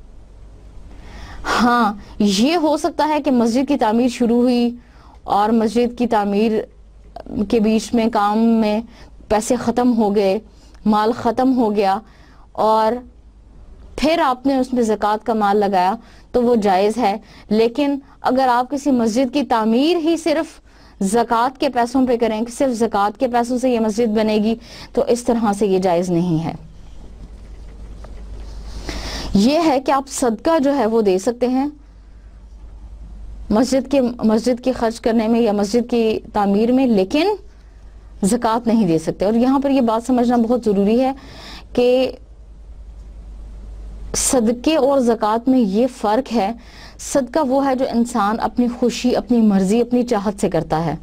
ہاں یہ ہو سکتا ہے کہ مسجد کی تعمیر شروع ہوئی اور مسجد کی تعمیر کے بیچ میں کام میں پیسے ختم ہو گئے, مال ختم ہو گیا اور پھر آپ نے اس میں زکوٰۃ کا مال لگایا تو وہ جائز ہے. لیکن اگر آپ کسی مسجد کی تعمیر ہی صرف زکوٰۃ کے پیسوں پہ کریں کہ صرف زکوٰۃ کے پیسوں سے یہ مسجد بنے گی تو اس طرح سے یہ جائز نہیں ہے. یہ ہے کہ آپ صدقہ جو ہے وہ دے سکتے ہیں مسجد کے مسجد کی خرچ کرنے میں یا مسجد کی تعمیر میں, لیکن زکوٰۃ نہیں دے سکتے. اور یہاں پر یہ بات سمجھنا بہت ضروری ہے کہ صدقے اور زکوٰۃ میں یہ فرق ہے، صدقہ وہ ہے جو انسان اپنی خوشی، اپنی مرضی، اپنی چاہت سے کرتا ہے،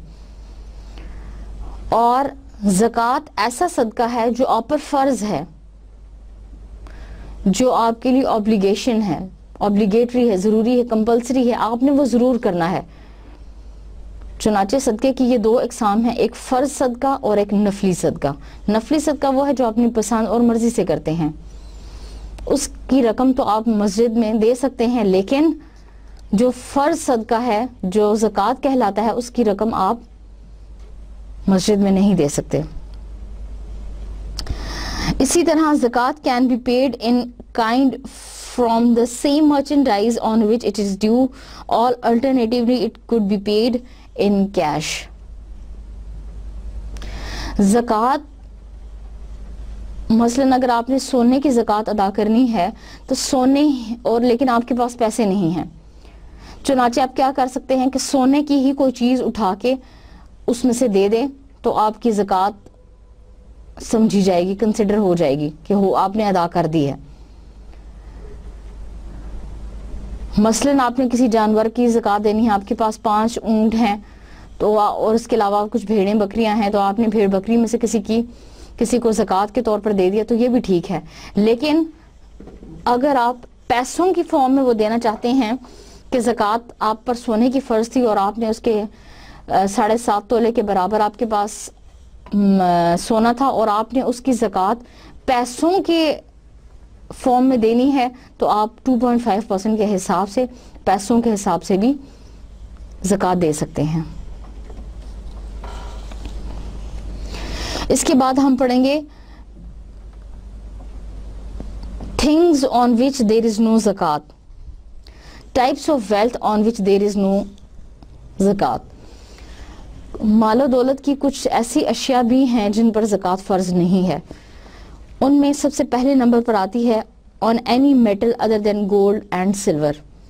اور زکوٰۃ ایسا صدقہ ہے جو آپ پر فرض ہے، جو آپ کے لیے اوبلیگیشن ہے، اوبلیگیٹری ہے، ضروری ہے، کمپلسری ہے، آپ نے وہ ضرور کرنا ہے۔ چنانچہ صدقے کی یہ دو اقسام ہیں، ایک فرض صدقہ اور ایک نفلی صدقہ۔ نفلی صدقہ وہ ہے جو اپنی پسند اور مرضی سے کرتے ہیں، اس کی رقم تو آپ مسجد میں دے سکتے ہیں، لیکن جو فرض صدقہ ہے جو زکوٰۃ کہلاتا ہے اس کی رقم آپ مسجد میں نہیں دے سکتے۔ اسی طرح زکوٰۃ can be paid in kind from the same merchandise on which it is due, or alternatively it could be paid in cash. زکوٰۃ مثلاً اگر آپ نے سونے کی زکوٰۃ ادا کرنی ہے تو سونے اور لیکن آپ کے پاس پیسے نہیں ہیں، چنانچہ آپ کیا کر سکتے ہیں کہ سونے کی ہی کوئی چیز اٹھا کے اس میں سے دے دیں تو آپ کی زکوٰۃ سمجھی جائے گی، کنسیڈر ہو جائے گی کہ ہو آپ نے ادا کر دی ہے۔ مثلاً آپ نے کسی جانور کی زکوٰۃ دینی ہے، آپ کے پاس پانچ اونٹ ہیں تو اور اس کے علاوہ کچھ بھیڑیں بکریاں ہیں، تو آپ نے بھیڑ بکری میں سے کسی کی کسی کو زکوٰۃ کے طور پر دے دیا تو یہ بھی ٹھیک ہے۔ لیکن اگر آپ پیسوں کی فارم میں وہ دینا چاہتے ہیں کہ زکوٰۃ آپ پر سونے کی فرض تھی اور آپ نے اس کے ساڑھے سات تولے کے برابر آپ کے پاس سونا تھا اور آپ نے اس کی زکوٰۃ پیسوں کے فارم میں دینی ہے، تو آپ ٹو پوائنٹ فائیو پرسینٹ کے حساب سے پیسوں کے حساب سے بھی زکوٰۃ دے سکتے ہیں۔ اس کے بعد ہم پڑھیں گے things on which there is no zakat, types of wealth on which there is no zakat۔ مال و دولت کی کچھ ایسی اشیاء بھی ہیں جن پر زکوٰۃ فرض نہیں ہے۔ ان میں سب سے پہلے نمبر پر آتی ہے on any metal other than gold and silver۔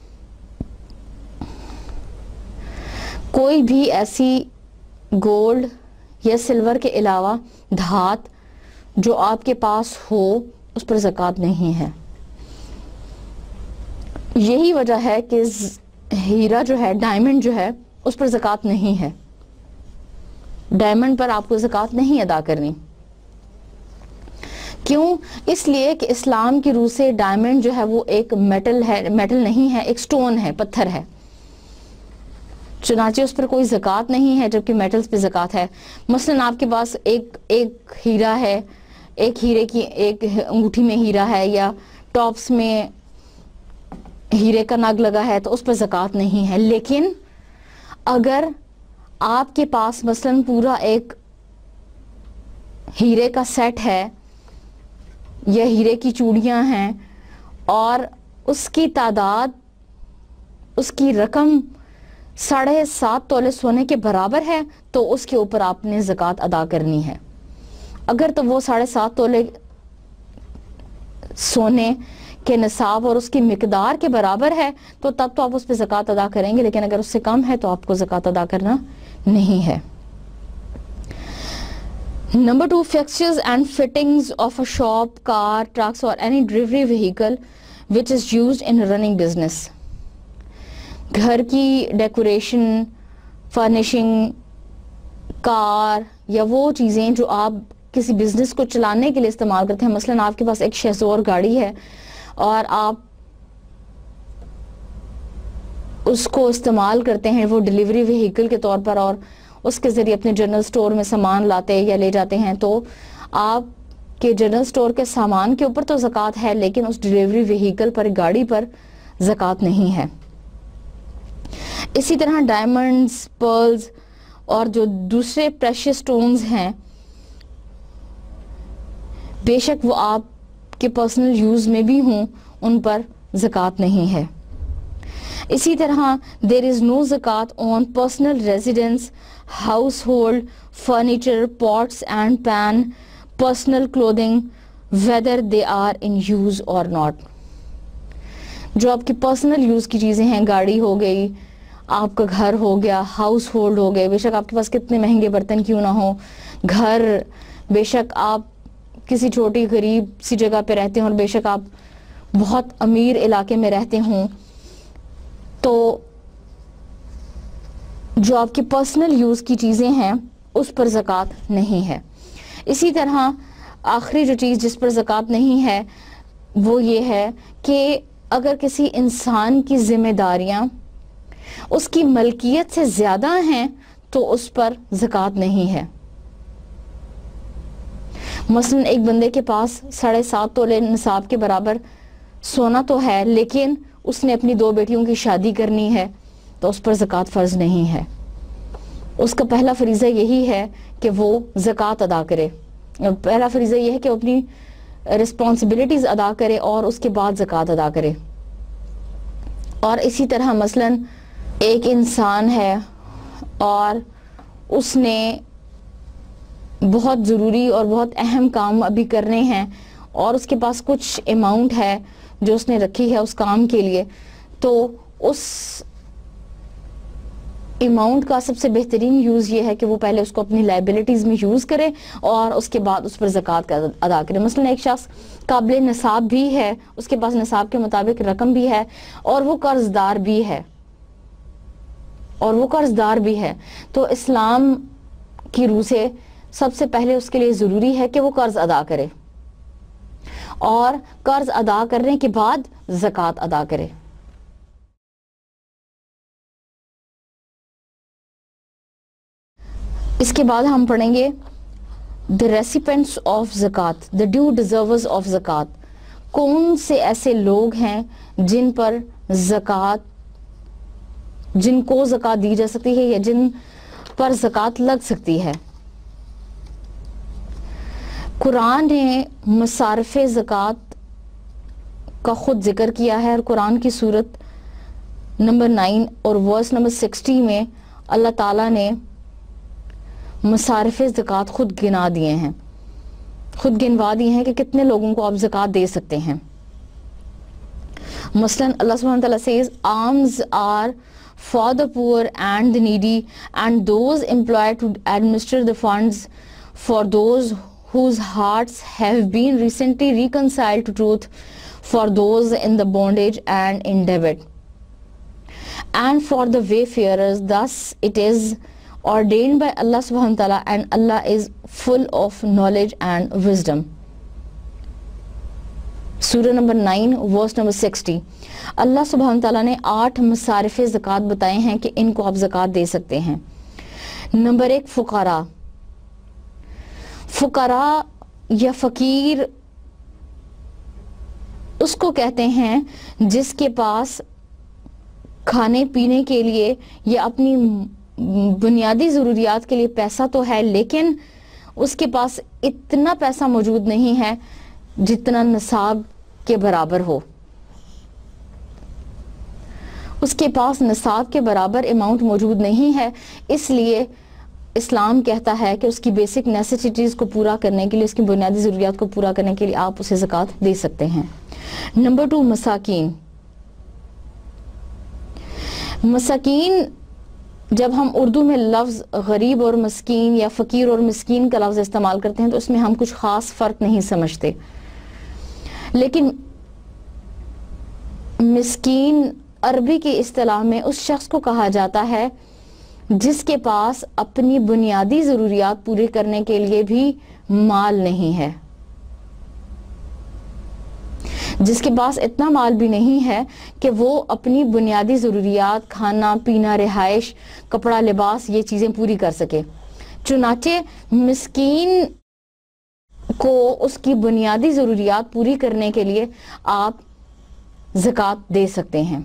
کوئی بھی ایسی گولڈ یا سلور کے علاوہ دھات جو آپ کے پاس ہو اس پر زکوٰۃ نہیں ہے۔ یہی وجہ ہے کہ ہیرا جو ہے، ڈائمنڈ جو ہے، اس پر زکوٰۃ نہیں ہے، ڈائمنڈ پر آپ کو زکوٰۃ نہیں ادا کرنی۔ کیوں؟ اس لیے کہ اسلام کی روح سے ڈائمنڈ جو ہے وہ ایک میٹل ہے، میٹل نہیں ہے، ایک سٹون ہے، پتھر ہے، چنانچہ اس پر کوئی زکوٰۃ نہیں ہے، جبکہ میٹلز پہ زکوٰۃ ہے۔ مثلاً آپ کے پاس ایک ایک ہیرا ہے، ایک ہیرے کی ایک انگوٹھی میں ہیرا ہے یا ٹاپس میں ہیرے کا نگ لگا ہے تو اس پر زکوٰۃ نہیں ہے۔ لیکن اگر آپ کے پاس مثلاً پورا ایک ہیرے کا سیٹ ہے یا ہیرے کی چوڑیاں ہیں اور اس کی تعداد، اس کی رقم ساڑھے سات تولے سونے کے برابر ہے تو اس کے اوپر آپ نے زکوٰۃ ادا کرنی ہے۔ اگر تو وہ ساڑھے سات تولے سونے کے نصاب اور اس کی مقدار کے برابر ہے تو تب تو آپ اس پہ زکوٰۃ ادا کریں گے، لیکن اگر اس سے کم ہے تو آپ کو زکوٰۃ ادا کرنا نہیں ہے۔ Number two, fixtures and fittings of a shop, car, trucks or any delivery vehicle which is used in running business۔ گھر کی ڈیکوریشن، فرنیشنگ، کار یا وہ چیزیں جو آپ کسی بزنس کو چلانے کے لیے استعمال کرتے ہیں، مثلاً آپ کے پاس ایک شیزور گاڑی ہے اور آپ اس کو استعمال کرتے ہیں وہ ڈیلیوری وہیکل کے طور پر اور اس کے ذریعے اپنے جنرل سٹور میں سامان لاتے یا لے جاتے ہیں، تو آپ کے جنرل سٹور کے سامان کے اوپر تو زکوٰۃ ہے، لیکن اس ڈیلیوری وہیکل پر، گاڑی پر زکوٰۃ نہیں ہے۔ اسی طرح ڈائمنڈز، پرلز اور جو دوسرے پریشیس سٹونز ہیں، بے شک وہ آپ کے پرسنل یوز میں بھی ہوں، ان پر زکوٰۃ نہیں ہے۔ اسی طرح there is no zakat on personal residence, household furniture, pots and pan, personal clothing, whether they are in use or not۔ جو آپ کی پرسنل یوز کی چیزیں ہیں، گاڑی ہو گئی، آپ کا گھر ہو گیا، ہاؤس ہولڈ ہو گئے، بے شک آپ کے پاس کتنے مہنگے برتن کیوں نہ ہو، گھر، بے شک آپ کسی چھوٹی غریب سی جگہ پہ رہتے ہیں اور بے شک آپ بہت امیر علاقے میں رہتے ہوں تو جو آپ کی پرسنل یوز کی چیزیں ہیں اس پر زکوٰۃ نہیں ہے. اسی طرح آخری جو چیز جس پر زکوٰۃ نہیں ہے وہ یہ ہے کہ اگر کسی انسان کی ذمہ داریاں اس کی ملکیت سے زیادہ ہیں تو اس پر زکوٰۃ نہیں ہے. مثلا ایک بندے کے پاس ساڑھے سات تولے نصاب کے برابر سونا تو ہے لیکن اس نے اپنی دو بیٹیوں کی شادی کرنی ہے تو اس پر زکوٰۃ فرض نہیں ہے. اس کا پہلا فریضہ یہی ہے کہ وہ زکوٰۃ ادا کرے. پہلا فریضہ یہ ہے کہ وہ اپنی رسپانسبلٹیز ادا کرے اور اس کے بعد زکوٰۃ ادا کرے. اور اسی طرح مثلا ایک انسان ہے اور اس نے بہت ضروری اور بہت اہم کام ابھی کرنے ہیں اور اس کے پاس کچھ اماؤنٹ ہے جو اس نے رکھی ہے اس کام کے لیے، تو اس اماؤنٹ کا سب سے بہترین یوز یہ ہے کہ وہ پہلے اس کو اپنی لائبلٹیز میں یوز کرے اور اس کے بعد اس پر زکوٰۃ کا ادا کرے. مثلا ایک شخص قابل نصاب بھی ہے، اس کے پاس نصاب کے مطابق رقم بھی ہے اور وہ قرض دار بھی ہے اور وہ قرض دار بھی ہے تو اسلام کی روح سے سب سے پہلے اس کے لیے ضروری ہے کہ وہ قرض ادا کرے اور قرض ادا کرنے کے بعد زکوٰۃ ادا کرے. اس کے بعد ہم پڑھیں گے the recipients of زکوٰۃ, the due deservers of زکوٰۃ. کون سے ایسے لوگ ہیں جن پر زکوٰۃ جن کو زکوٰۃ دی جا سکتی ہے یا جن پر زکوٰۃ لگ سکتی ہے. قرآن نے مصارف زکوٰۃ کا خود ذکر کیا ہے اور قرآن کی سورت نمبر نائن اور ورس نمبر سکسٹی میں اللہ تعالیٰ نے مصارف زکوٰۃ خود گنا دیے ہیں، خود گنوا دیے ہیں کہ کتنے لوگوں کو آپ زکوٰۃ دے سکتے ہیں. مثلا اللہ سبحانہ وتعالیٰ says alms are for the poor and the needy and those employed to administer the funds for those whose hearts have been recently reconciled to truth, for those in the bondage and in debt, and for the wayfarers. Thus it is ordained by Allah subhanahu wa ta'ala, and Allah is full of knowledge and wisdom. سورہ number nine verse number sixty. Allah سبحانہ تعالیٰ نے آٹھ مصارف زکوٰۃ بتائے ہیں کہ ان کو آپ زکوٰۃ دے سکتے ہیں. نمبر ایک فقراء. فقراء یا فقیر اس کو کہتے ہیں جس کے پاس کھانے پینے کے لیے یا اپنی بنیادی ضروریات کے لیے پیسہ تو ہے لیکن اس کے پاس اتنا پیسہ موجود نہیں ہے جتنا نصاب کے برابر ہو. اس کے پاس نصاب کے برابر اماؤنٹ موجود نہیں ہے، اس لیے اسلام کہتا ہے کہ اس کی بیسک نیسیسٹیز کو پورا کرنے کے لیے، اس کی بنیادی ضروریات کو پورا کرنے کے لیے آپ اسے زکوٰۃ دے سکتے ہیں. Number two مساکین. مساکین جب ہم اردو میں لفظ غریب اور مسکین یا فقیر اور مسکین کا لفظ استعمال کرتے ہیں تو اس میں ہم کچھ خاص فرق نہیں سمجھتے، لیکن مسکین عربی کی اصطلاح میں اس شخص کو کہا جاتا ہے جس کے پاس اپنی بنیادی ضروریات پوری کرنے کے لیے بھی مال نہیں ہے، جس کے پاس اتنا مال بھی نہیں ہے کہ وہ اپنی بنیادی ضروریات کھانا پینا رہائش کپڑا لباس یہ چیزیں پوری کر سکے. چنانچہ مسکین کو اس کی بنیادی ضروریات پوری کرنے کے لیے آپ زکوٰۃ دے سکتے ہیں.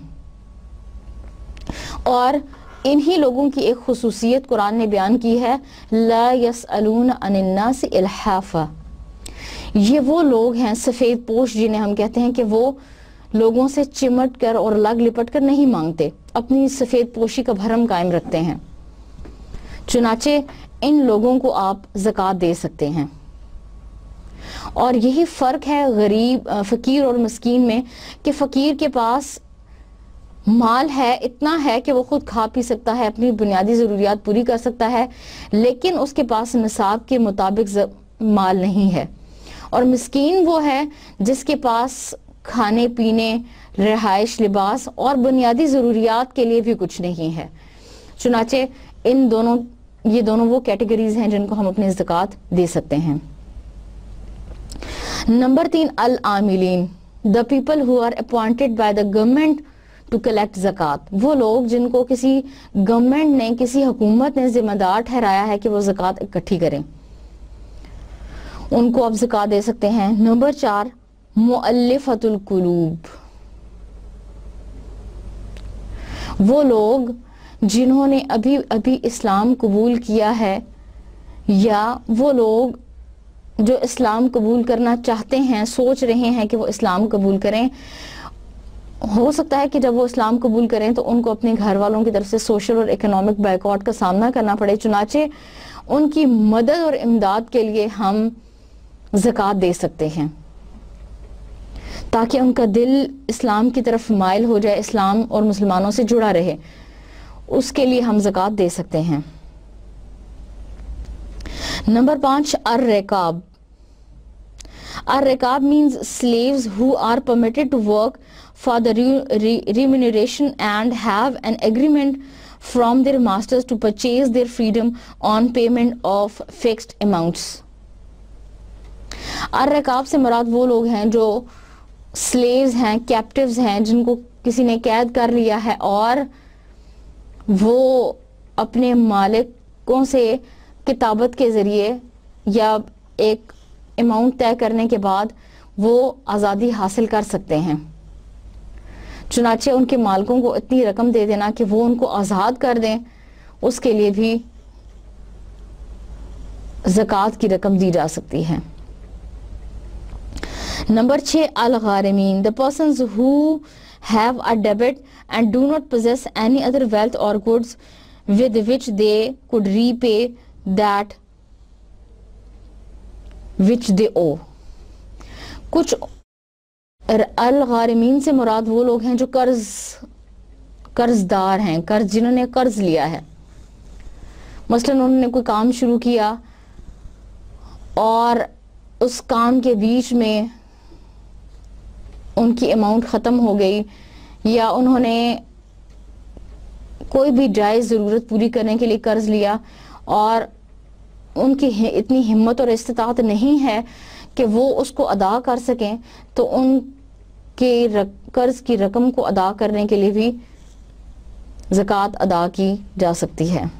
اور انہی لوگوں کی ایک خصوصیت قرآن نے بیان کی ہے، لا یسألون عن الناس الحافا. یہ وہ لوگ ہیں سفید پوش جنہیں ہم کہتے ہیں کہ وہ لوگوں سے چمٹ کر اور لگ لپٹ کر نہیں مانگتے، اپنی سفید پوشی کا بھرم قائم رکھتے ہیں. چنانچہ ان لوگوں کو آپ زکوٰۃ دے سکتے ہیں. اور یہی فرق ہے غریب فقیر اور مسکین میں کہ فقیر کے پاس مال ہے، اتنا ہے کہ وہ خود کھا پی سکتا ہے، اپنی بنیادی ضروریات پوری کر سکتا ہے، لیکن اس کے پاس نصاب کے مطابق مال نہیں ہے. اور مسکین وہ ہے جس کے پاس کھانے پینے، رہائش، لباس اور بنیادی ضروریات کے لیے بھی کچھ نہیں ہے۔ چنانچہ ان دونوں یہ دونوں وہ کیٹیگریز ہیں جن کو ہم اپنی زکوٰۃ دے سکتے ہیں۔ نمبر تین، العاملین، the people who are appointed by the government to collect زکوٰۃ، وہ لوگ جن کو کسی گورنمنٹ نے، کسی حکومت نے ذمہ دار ٹھہرایا ہے کہ وہ زکوٰۃ اکٹھی کریں، ان کو آپ زکوٰۃ دے سکتے ہیں۔ نمبر چار، مؤلفۃ القلوب، وہ لوگ جنہوں نے ابھی ابھی اسلام قبول کیا ہے، یا وہ لوگ جو اسلام قبول کرنا چاہتے ہیں، سوچ رہے ہیں کہ وہ اسلام قبول کریں۔ ہو سکتا ہے کہ جب وہ اسلام قبول کریں تو ان کو اپنے گھر والوں کی طرف سے سوشل اور اکنامک بائیکاٹ کا سامنا کرنا پڑے، چنانچہ ان کی مدد اور امداد کے لیے ہم زکوٰۃ دے سکتے ہیں تاکہ ان کا دل اسلام کی طرف مائل ہو جائے، اسلام اور مسلمانوں سے جڑا رہے، اس کے لیے ہم زکوٰۃ دے سکتے ہیں۔ نمبر پانچ، الرقاب۔ الرقاب means slaves who are permitted to work for the remuneration and have an agreement from their masters to purchase their freedom on payment of fixed amounts۔ الرقاب سے مراد وہ لوگ ہیں جو سلیوز ہیں، کیپٹیوز ہیں، جن کو کسی نے قید کر لیا ہے اور وہ اپنے مالکوں سے کتابت کے ذریعے یا ایک اماؤنٹ طے کرنے کے بعد وہ آزادی حاصل کر سکتے ہیں۔ چنانچہ ان کے مالکوں کو اتنی رقم دے دینا کہ وہ ان کو آزاد کر دیں، اس کے لیے بھی زکوٰۃ کی رقم دی جا سکتی ہے۔ نمبر چھ، الغارمین، the persons who have a debt and do not possess any other wealth or goods with which they could repay that which they owe۔ کچھ الغارمین سے مراد وہ لوگ ہیں جو قرض قرض دار ہیں، قرض جنہوں نے قرض لیا ہے، مثلا انہوں نے کوئی کام شروع کیا اور اس کام کے بیچ میں ان کی اماؤنٹ ختم ہو گئی، یا انہوں نے کوئی بھی جائز ضرورت پوری کرنے کے لیے قرض لیا اور ان کی اتنی ہمت اور استطاعت نہیں ہے کہ وہ اس کو ادا کر سکیں، تو ان کے قرض کی رقم کو ادا کرنے کے لیے بھی زکوٰۃ ادا کی جا سکتی ہے۔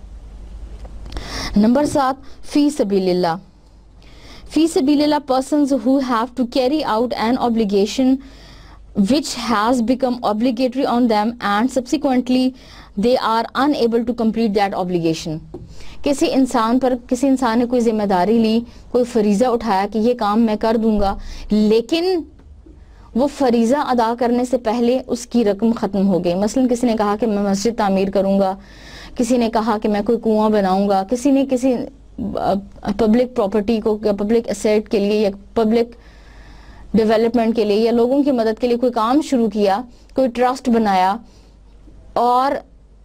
نمبر سات، فی سبیل اللہ۔ فی سبیل اللہ persons who have to carry out an obligation which has become obligatory on them and subsequently they are unable to complete that obligation۔ کسی انسان پر کسی انسان نے کوئی ذمہ داری لی، کوئی فریضہ اٹھایا کہ یہ کام میں کر دوں گا، لیکن وہ فریضہ ادا کرنے سے پہلے اس کی رقم ختم ہو گئی۔ مثلا کسی نے کہا کہ میں مسجد تعمیر کروں گا، کسی نے کہا کہ میں کوئی کنواں بناؤں گا، کسی نے کسی پبلک پراپرٹی کو یا پبلک اسیٹ کے لیے یا پبلک ڈیولپمنٹ کے لیے یا لوگوں کی مدد کے لیے کوئی کام شروع کیا، کوئی ٹرسٹ بنایا، اور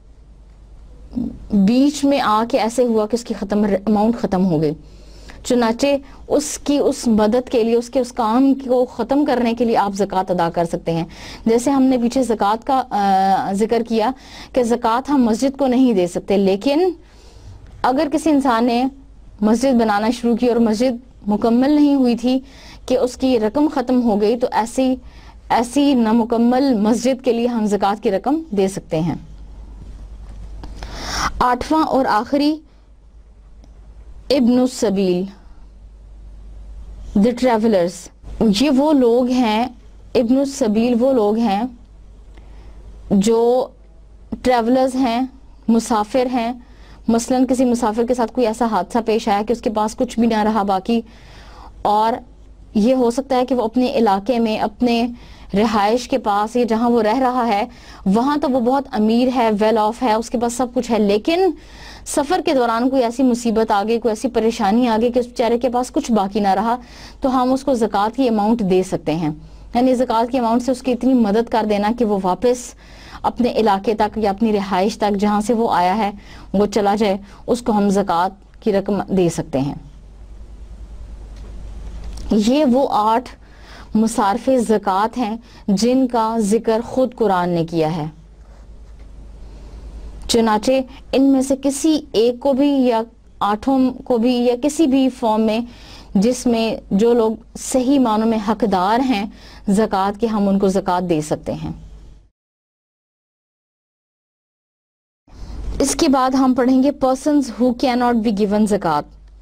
بیچ میں آ کے ایسے ہوا کہ اس کی ختم اماؤنٹ ختم ہو گئی، چنانچہ اس کی اس مدد کے لیے، اس کے اس کام کو ختم کرنے کے لیے آپ زکوٰۃ ادا کر سکتے ہیں۔ جیسے ہم نے پیچھے زکوٰۃ کا ذکر کیا کہ زکوٰۃ ہم مسجد کو نہیں دے سکتے، لیکن اگر کسی انسان نے مسجد بنانا شروع کی اور مسجد مکمل نہیں ہوئی تھی کہ اس کی رقم ختم ہو گئی، تو ایسی ایسی نامکمل مسجد کے لیے ہم زکوٰۃ کی رقم دے سکتے ہیں۔ آٹھواں اور آخری، ابن السبیل، the travelers۔ یہ وہ لوگ ہیں، ابن السبیل وہ لوگ ہیں جو ٹریولرز ہیں، مسافر ہیں۔ مثلا کسی مسافر کے ساتھ کوئی ایسا حادثہ پیش آیا کہ اس کے پاس کچھ بھی نہ رہا باقی، اور یہ ہو سکتا ہے کہ وہ اپنے علاقے میں، اپنے رہائش کے پاس یا جہاں وہ رہ رہا ہے وہاں تو وہ بہت امیر ہے، ویل آف ہے، اس کے پاس سب کچھ ہے، لیکن سفر کے دوران کوئی ایسی مصیبت آ گئی، کوئی ایسی پریشانی آ گئی کہ اس بیچارے کے پاس کچھ باقی نہ رہا، تو ہم اس کو زکوٰۃ کی اماؤنٹ دے سکتے ہیں۔ یعنی زکوٰۃ کی اماؤنٹ سے اس کی اتنی مدد کر دینا کہ وہ واپس اپنے علاقے تک یا اپنی رہائش تک جہاں سے وہ آیا ہے وہ چلا جائے، اس کو ہم زکوٰۃ کی رقم دے سکتے ہیں۔ یہ وہ آٹھ مصارف زکوٰۃ ہیں جن کا ذکر خود قرآن نے کیا ہے. چنانچہ ان میں سے کسی ایک کو بھی یا آٹھوں کو بھی یا کسی بھی فارم میں جس میں جو لوگ صحیح معنوں میں حقدار ہیں زکوٰۃ کے, ہم ان کو زکوٰۃ دے سکتے ہیں. اس کے بعد ہم پڑھیں گے persons who cannot be given زکوٰۃ.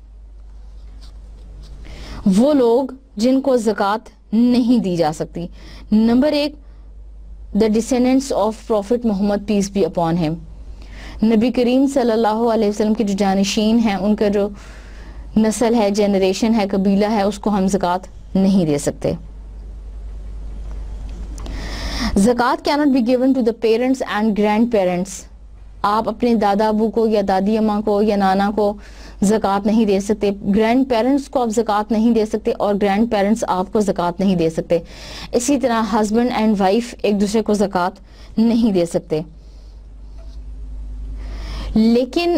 وہ لوگ جن کو زکوٰۃ نہیں دی جا سکتی. نمبر ایک, the descendants of Prophet Muhammad peace be upon him. نبی کریم صلی اللہ علیہ وسلم کے جو جانشین ہیں, ان کا جو نسل ہے, جنریشن ہے, قبیلہ ہے, اس کو ہم زکوٰۃ نہیں دے سکتے. زکوٰۃ cannot be given to the parents and grandparents. آپ اپنے دادا ابو کو یا دادی اماں کو یا نانا کو زکوٰۃ نہیں دے سکتے. گرینڈ پیرنٹس کو آپ زکوٰۃ نہیں دے سکتے اور گرینڈ پیرنٹس آپ کو زکوٰۃ نہیں دے سکتے. اسی طرح ہسبینڈ اینڈ وائف ایک دوسرے کو زکوٰۃ نہیں دے سکتے. لیکن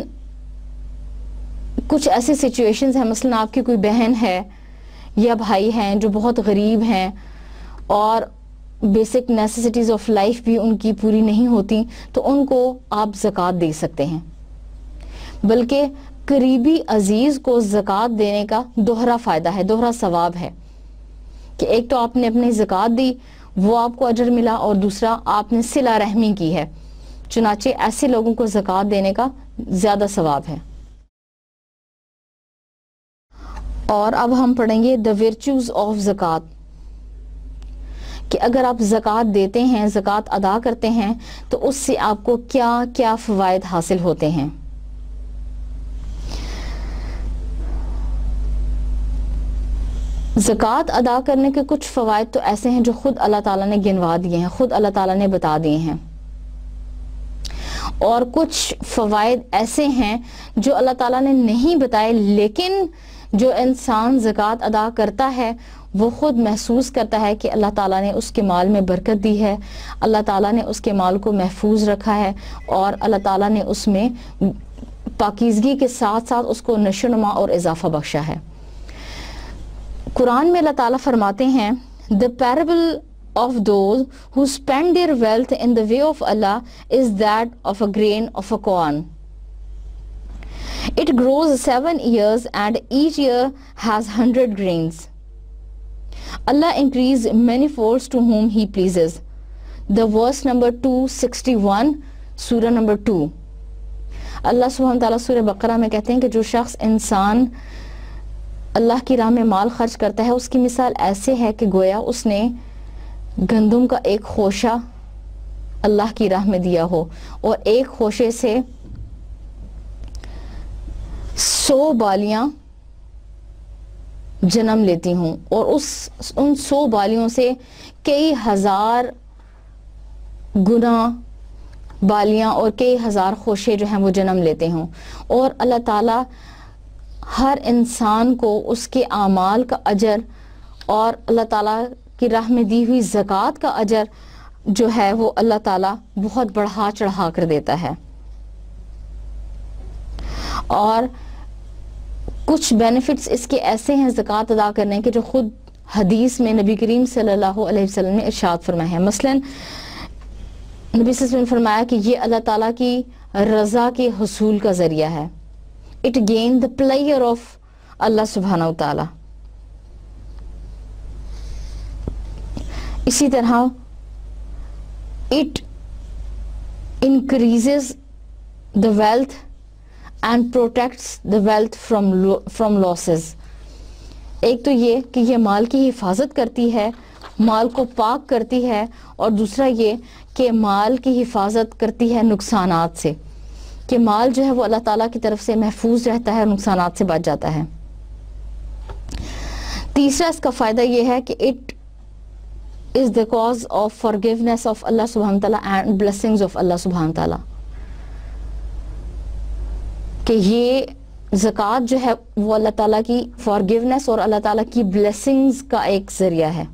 کچھ ایسی سچویشنز ہیں, مثلا آپ کی کوئی بہن ہے یا بھائی ہیں جو بہت غریب ہیں اور بیسک نیسیسٹیز آف لائف بھی ان کی پوری نہیں ہوتی, تو ان کو آپ زکوٰۃ دے سکتے ہیں. بلکہ قریبی عزیز کو زکوٰۃ دینے کا دوہرا فائدہ ہے, دوہرا ثواب ہے کہ ایک تو آپ نے اپنی زکوٰۃ دی, وہ آپ کو اجر ملا, اور دوسرا آپ نے صلہ رحمی کی ہے. چنانچہ ایسے لوگوں کو زکوٰۃ دینے کا زیادہ ثواب ہے. اور اب ہم پڑھیں گے the virtues of زکوٰۃ, کہ اگر آپ زکوٰۃ دیتے ہیں, زکوٰۃ ادا کرتے ہیں, تو اس سے آپ کو کیا کیا فوائد حاصل ہوتے ہیں. زکوٰۃ ادا کرنے کے کچھ فوائد تو ایسے ہیں جو خود اللہ تعالیٰ نے گنوا دیے ہیں, خود اللہ تعالیٰ نے بتا دیے ہیں, اور کچھ فوائد ایسے ہیں جو اللہ تعالیٰ نے نہیں بتائے, لیکن جو انسان زکوٰۃ ادا کرتا ہے وہ خود محسوس کرتا ہے کہ اللہ تعالیٰ نے اس کے مال میں برکت دی ہے, اللہ تعالیٰ نے اس کے مال کو محفوظ رکھا ہے, اور اللہ تعالیٰ نے اس میں پاکیزگی کے ساتھ ساتھ اس کو نشو و نما اور اضافہ بخشا ہے. قرآن میں اللہ تعالیٰ فرماتے ہیں the parable of those who spend their wealth in the way of Allah is that of a grain of a corn. It grows seven years and each year has hundred grains. Allah increase many folds to whom He pleases. The verse number two sixty-one, surah number two. اللہ سبحانہ تعالیٰ سورہ بقرہ میں کہتے ہیں کہ جو شخص انسان اللہ کی راہ میں مال خرچ کرتا ہے, اس کی مثال ایسے ہے کہ گویا اس نے گندم کا ایک خوشہ اللہ کی راہ میں دیا ہو, اور ایک خوشے سے سو بالیاں جنم لیتی ہوں, اور اس ان سو بالیوں سے کئی ہزار گنا بالیاں اور کئی ہزار خوشے جو ہیں وہ جنم لیتے ہوں. اور اللہ تعالیٰ ہر انسان کو اس کے اعمال کا اجر اور اللہ تعالیٰ کی راہ میں دی ہوئی زکوٰۃ کا اجر جو ہے وہ اللہ تعالیٰ بہت بڑھا چڑھا کر دیتا ہے. اور کچھ بینیفٹس اس کے ایسے ہیں زکوٰۃ ادا کرنے کے جو خود حدیث میں نبی کریم صلی اللہ علیہ وسلم نے ارشاد فرمایا ہے. مثلا نبی صلی اللہ علیہ وسلم نے فرمایا کہ یہ اللہ تعالیٰ کی رضا کے حصول کا ذریعہ ہے. It gain the pleasure of اللہ سبحانہ وتعالی. اسی طرح it increases the wealth and protects the wealth from from losses. ایک تو یہ کہ یہ مال کی حفاظت کرتی ہے, مال کو پاک کرتی ہے, اور دوسرا یہ کہ مال کی حفاظت کرتی ہے نقصانات سے, کہ مال جو ہے وہ اللہ تعالیٰ کی طرف سے محفوظ رہتا ہے اور نقصانات سے بچ جاتا ہے. تیسرا اس کا فائدہ یہ ہے کہ it is the cause of forgiveness of Allah سبحانہ تعالیٰ اینڈ بلیسنگز آف اللہ سبحانہ تعالیٰ, کہ یہ زکوٰۃ جو ہے وہ اللہ تعالیٰ کی فارگیونیس اور اللہ تعالیٰ کی بلیسنگز کا ایک ذریعہ ہے.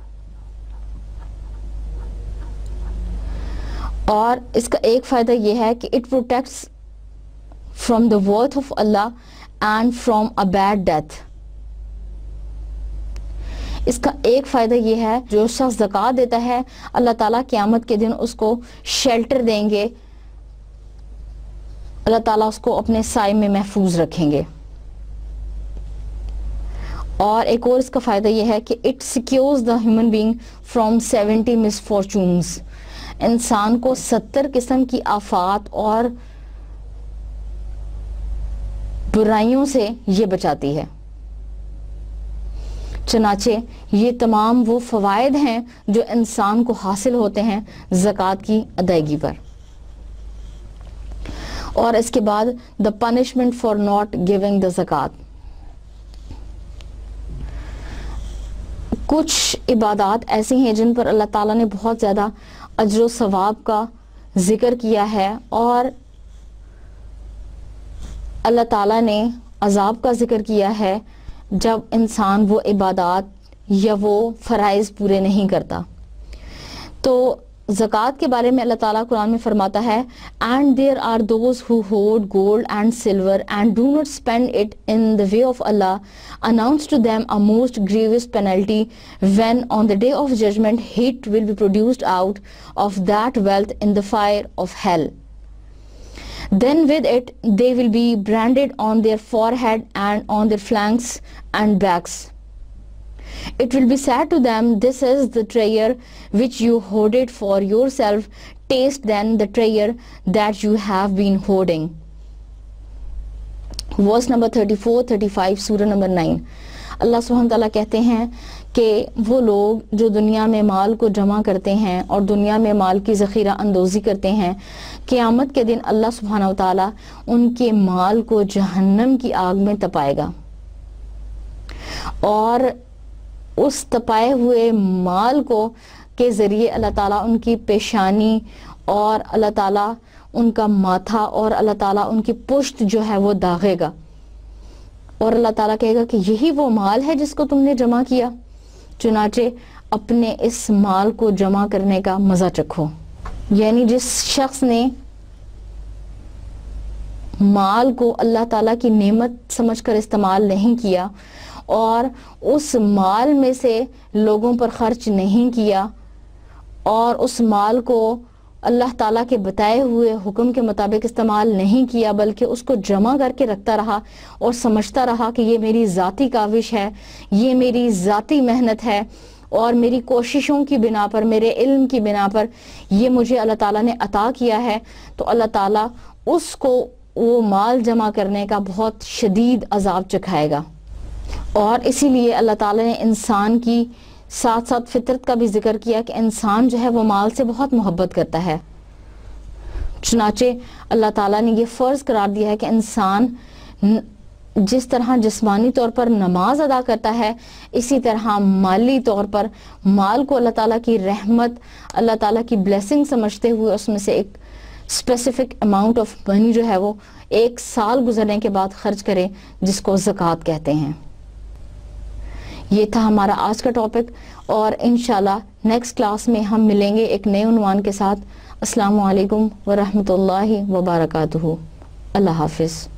اور اس کا ایک فائدہ یہ ہے کہ it protects from the wrath of Allah and from a bad death. اس کا ایک فائدہ یہ ہے جو شخص زکوٰۃ دیتا ہے اللہ تعالیٰ قیامت کے دن اس کو شیلٹر دیں گے, اللہ تعالیٰ اس کو اپنے سائے میں محفوظ رکھیں گے. اور ایک اور اس کا فائدہ یہ ہے کہ it secures the human being from seventy misfortunes, انسان کو ستر قسم کی آفات اور برائیوں سے یہ بچاتی ہے. چنانچہ یہ تمام وہ فوائد ہیں جو انسان کو حاصل ہوتے ہیں زکوٰۃ کی ادائیگی پر. اور اس کے بعد the punishment for not giving the زکوٰۃ. کچھ عبادات ایسی ہیں جن پر اللہ تعالیٰ نے بہت زیادہ اجر و ثواب کا ذکر کیا ہے, اور اللہ تعالیٰ نے عذاب کا ذکر کیا ہے جب انسان وہ عبادات یا وہ فرائض پورے نہیں کرتا. تو زکوٰۃ کے بارے میں اللہ تعالیٰ قرآن میں فرماتا ہے and there are those who hoard gold and silver and do not spend it in the way of Allah, announce to them a most grievous penalty when on the day of judgment heat will be produced out of that wealth in the fire of hell. Then with it they will be branded on their forehead and on their flanks and backs. It will be said to them, this is the treasure which you hoarded for yourself. Taste then the treasure that you have been hoarding. Verse number thirty-four, thirty-five, سورہ number نو. اللہ سبحانہ تعالیٰ کہتے ہیں کہ وہ لوگ جو دنیا میں مال کو جمع کرتے ہیں اور دنیا میں مال کی ذخیرہ اندوزی کرتے ہیں, قیامت کے دن اللہ سبحانہ تعالیٰ ان کے مال کو جہنم کی آگ میں تپائے گا, اور اس تپائے ہوئے مال کو کے ذریعے اللہ تعالیٰ ان کی پیشانی اور اللہ تعالیٰ ان کا ماتھا اور اللہ تعالیٰ ان کی پشت جو ہے وہ داغے گا, اور اللہ تعالیٰ کہے گا کہ یہی وہ مال ہے جس کو تم نے جمع کیا. چنانچہ اپنے اس مال کو جمع کرنے کا مزہ چکھو. یعنی جس شخص نے مال کو اللہ تعالیٰ کی نعمت سمجھ کر استعمال نہیں کیا اور اس مال میں سے لوگوں پر خرچ نہیں کیا اور اس مال کو اللہ تعالیٰ کے بتائے ہوئے حکم کے مطابق استعمال نہیں کیا, بلکہ اس کو جمع کر کے رکھتا رہا اور سمجھتا رہا کہ یہ میری ذاتی کاوش ہے, یہ میری ذاتی محنت ہے اور میری کوششوں کی بنا پر, میرے علم کی بنا پر یہ مجھے اللہ تعالیٰ نے عطا کیا ہے, تو اللہ تعالیٰ اس کو وہ مال جمع کرنے کا بہت شدید عذاب چکھائے گا. اور اسی لیے اللہ تعالیٰ نے انسان کی ساتھ ساتھ فطرت کا بھی ذکر کیا کہ انسان جو ہے وہ مال سے بہت محبت کرتا ہے. چنانچہ اللہ تعالیٰ نے یہ فرض قرار دیا ہے کہ انسان جس طرح جسمانی طور پر نماز ادا کرتا ہے, اسی طرح مالی طور پر مال کو اللہ تعالیٰ کی رحمت, اللہ تعالیٰ کی بلیسنگ سمجھتے ہوئے اس میں سے ایک اسپیسیفک اماؤنٹ آف منی جو ہے وہ ایک سال گزرنے کے بعد خرچ کرے, جس کو زکوٰۃ کہتے ہیں. یہ تھا ہمارا آج کا ٹاپک, اور انشاءاللہ نیکسٹ کلاس میں ہم ملیں گے ایک نئے عنوان کے ساتھ. السلام علیکم ورحمۃ اللہ وبرکاتہ. اللہ حافظ.